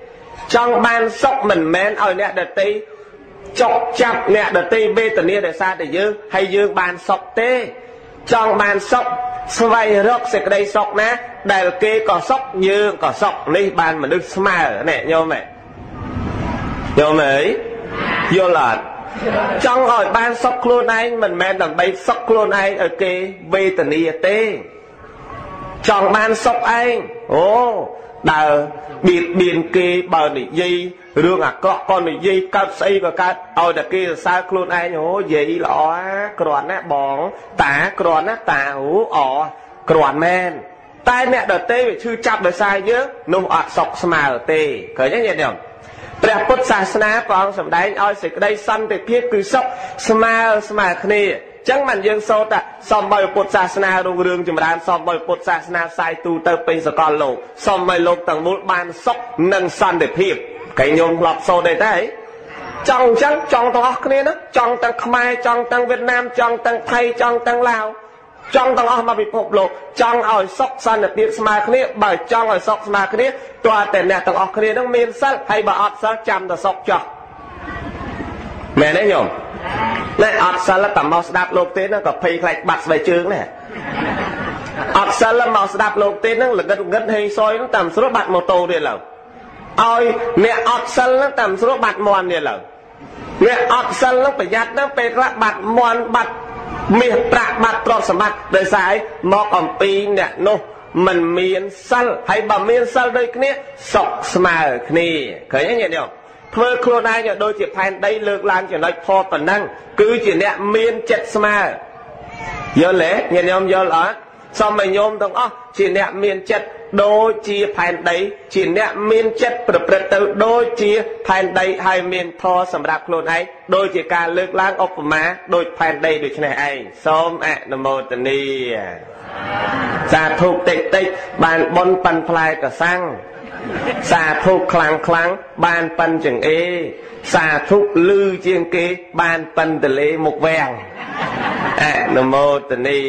trong banសក់មិនមែនឲ្យអ្នកដទៃចុកចាប់អ្នកដទៃវេទនាដោយសារតែយើងហើយយើងបានសក់ទេtrong banសក់ស្វែងរកសេចក្តីសុខណាដែលគេក៏សុខយើងក៏សុខនេះបានមនុស្សស្មើនេះញោមហ៎ញោមអើយយល់អត់ចង់ឲ្យបានសុខខ្លួនឯងមិនមែនដើម្បីសុខខ្លួនឯងឲ្យគេវេទនាទេចង់បានសុខឯងអូដើរបៀតបៀនគេបើនិយាយរឿងអាក្រក់ក៏និយាយកើតស្អីក៏កើតឲ្យតែគេសរសើរខ្លួនឯងអូនិយាយល្អគ្រាន់ណាបងតាគ្រាន់ណាតាអូអគ្រាន់មែនតែអ្នកដទៃវាឈឺចាប់ដោយសារយើងនោះអត់សុខស្មើទេឃើញទេញាតិញោមព្រះពុទ្ធសាសនាព្រះអង្គសម្ដែងឲ្យសេចក្តីសន្តិភាពគឺសុខស្មើស្មើគ្នាចឹងមិនយើងសូត្រថាសូមឲ្យពុទ្ធសាសនារុងរឿងចម្រើនសូមឲ្យពុទ្ធសាសនាផ្សាយទូទៅពេញសកលលោកសូមឲ្យលោកទាំងមូលបានសុខនិងសន្តិភាពកែញោមធ្លាប់សូត្រទេចង់ចឹងចង់ទាំងអស់គ្នាណាចង់ទាំងខ្មែរចង់ទាំងវៀតណាមចង់ទាំងថៃចង់ទាំងឡាវចង់ទាំងអស់មកពិភពលោកចង់ឲ្យសុខសន្តិភាពស្មើគ្នាបើចង់ឲ្យសុខស្មើគ្នាទោះតែអ្នកទាំងអស់គ្នានឹងមានសិលហើយបើអត់សិលចាំតែសុខចោះមែនទេញោមណែអត់សិលតែមកស្ដាប់លោកទេហ្នឹងក៏ភ័យខ្លាចបាត់ស្បែកជើងដែរអត់សិលមកស្ដាប់លោកទេហ្នឹងល្ងិតល្ងិតហេងសយហ្នឹងតាមស្រួលបាត់ម៉ូតូទៀតឡើយឲ្យអ្នកអត់សិលហ្នឹងតាមស្រួលបាត់មន់ទៀតឡើយអ្នកអត់សិលហ្នឹងប្រយ័ត្នណាពេលខ្លះបាត់មន់បាត់មាសប្រាក់បាត់ទ្រព្យសម្បត្តិដោយសារមកអំពីអ្នកនោះមិនមានសិលហើយបើមានសិលដូចគ្នាសុខស្មើគ្នាឃើញទេញាតិញោមធ្វើខ្លួនឯងដូចជាផែនដីលើកឡើងចំណុចផប៉ុណ្ណឹងគឺជាអ្នកមានចិត្តស្មើយល់ទេញាតិញោមយល់អត់សូមឲ្យញោមទាំងអស់ជាអ្នកមានចិត្តដូចជាផែនដីជាអ្នកមានចិត្តប្រព្រឹត្តទៅដូចជាផែនដីហើយមានធម៌សម្រាប់ខ្លួនឯងដូចជាការលើកឡើងឧបមាដូចផែនដីដូចនេះឯងសូមអនុមោទនាសាធុតិចតិចបានបុណ្យប៉ាន់ផ្លែកសាំងសាធុខ្លាំងខ្លាំងបានប៉ាន់ចង្អេសាធុលឺជាងគេបានប៉ាន់ទលេមុខវាំងអនុមោទនា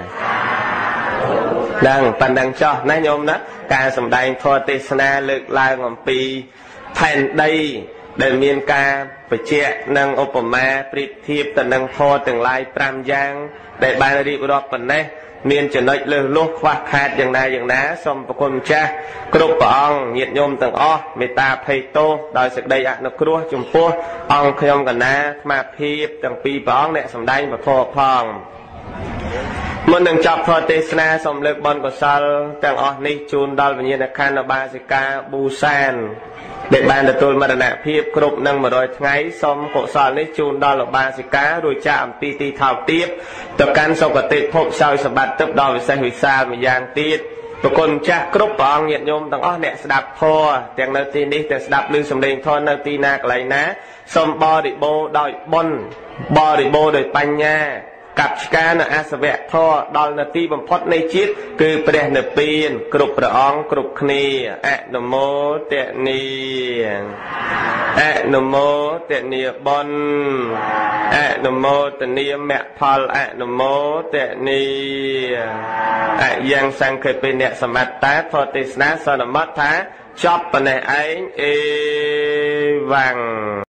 ដឹងប៉ណ្ណឹងចោះណាញោមណាការសម្ដែងធម៌ទេសនាលើកឡើងអំពីផែនដីដែលមានការបញ្ជាក់និងឧបមាប្រៀបធៀបទៅនឹងធម៌ទាំងឡាយប្រាំយ៉ាងដែលបានរៀបរាប់ប៉ុណ្ណេះមានចំណុចលើសលុះខ្វះខាតយ៉ាងណាយ៉ាងណាសូមប្រគុណម្ចាស់គ្រប់ព្រះអង្គញាតិញោមទាំងអស់មេត្តាភ័យទោសដោយសេចក្តីអនុគ្រោះចំពោះអង្គខ្ញុំកណាអាត្មាភាពទាំងពីរព្រះអង្គអ្នកសម្ដែងពធផងមុននឹងចប់ធម៌ទេសនាសូមលើកបុណ្យកុសលទាំងអស់នេះជូនដល់វិញ្ញាណក្ខន្ធបាសិកាប៊ូសានដែលបានទទួលមរណភាពគ្រប់នឹងmột trămថ្ងៃសូមកុសលនេះជូនដល់បាសិការួចចាកអំពីទីថោកទាបទៅកាន់សុគតិភពសោយសម្បត្តិទឹកដល់វិសេសវិសាលម្យ៉ាងទៀតប្រគុណចាស់គ្រប់ព្រះអង្គញាតិញោមទាំងអស់អ្នកស្ដាប់ធម៌ទាំងនៅទីនេះទាំងស្ដាប់ឮសំឡេងធម៌នៅទីណាកន្លែងណាសូមបរិបូរដោយបុណ្យបរិបូរដោយបញ្ញាกับឆ្កានៅអសវៈធរដល់នាទីបំផុតនៃជាតិគឺព្រះនិព្វានគ្រប់ព្រះអង្គគ្រប់គ្នាអនុមោទនីអនុមោទនីបុណ្យអនុមោទនីមគ្គផលអនុមោទនីអយ៉ាងសង្ឃេពេអ្នកសមត្តាធរទេសនាសន្មតថាចប់ប៉ុណ្ណេះឯងអេវ៉ាំង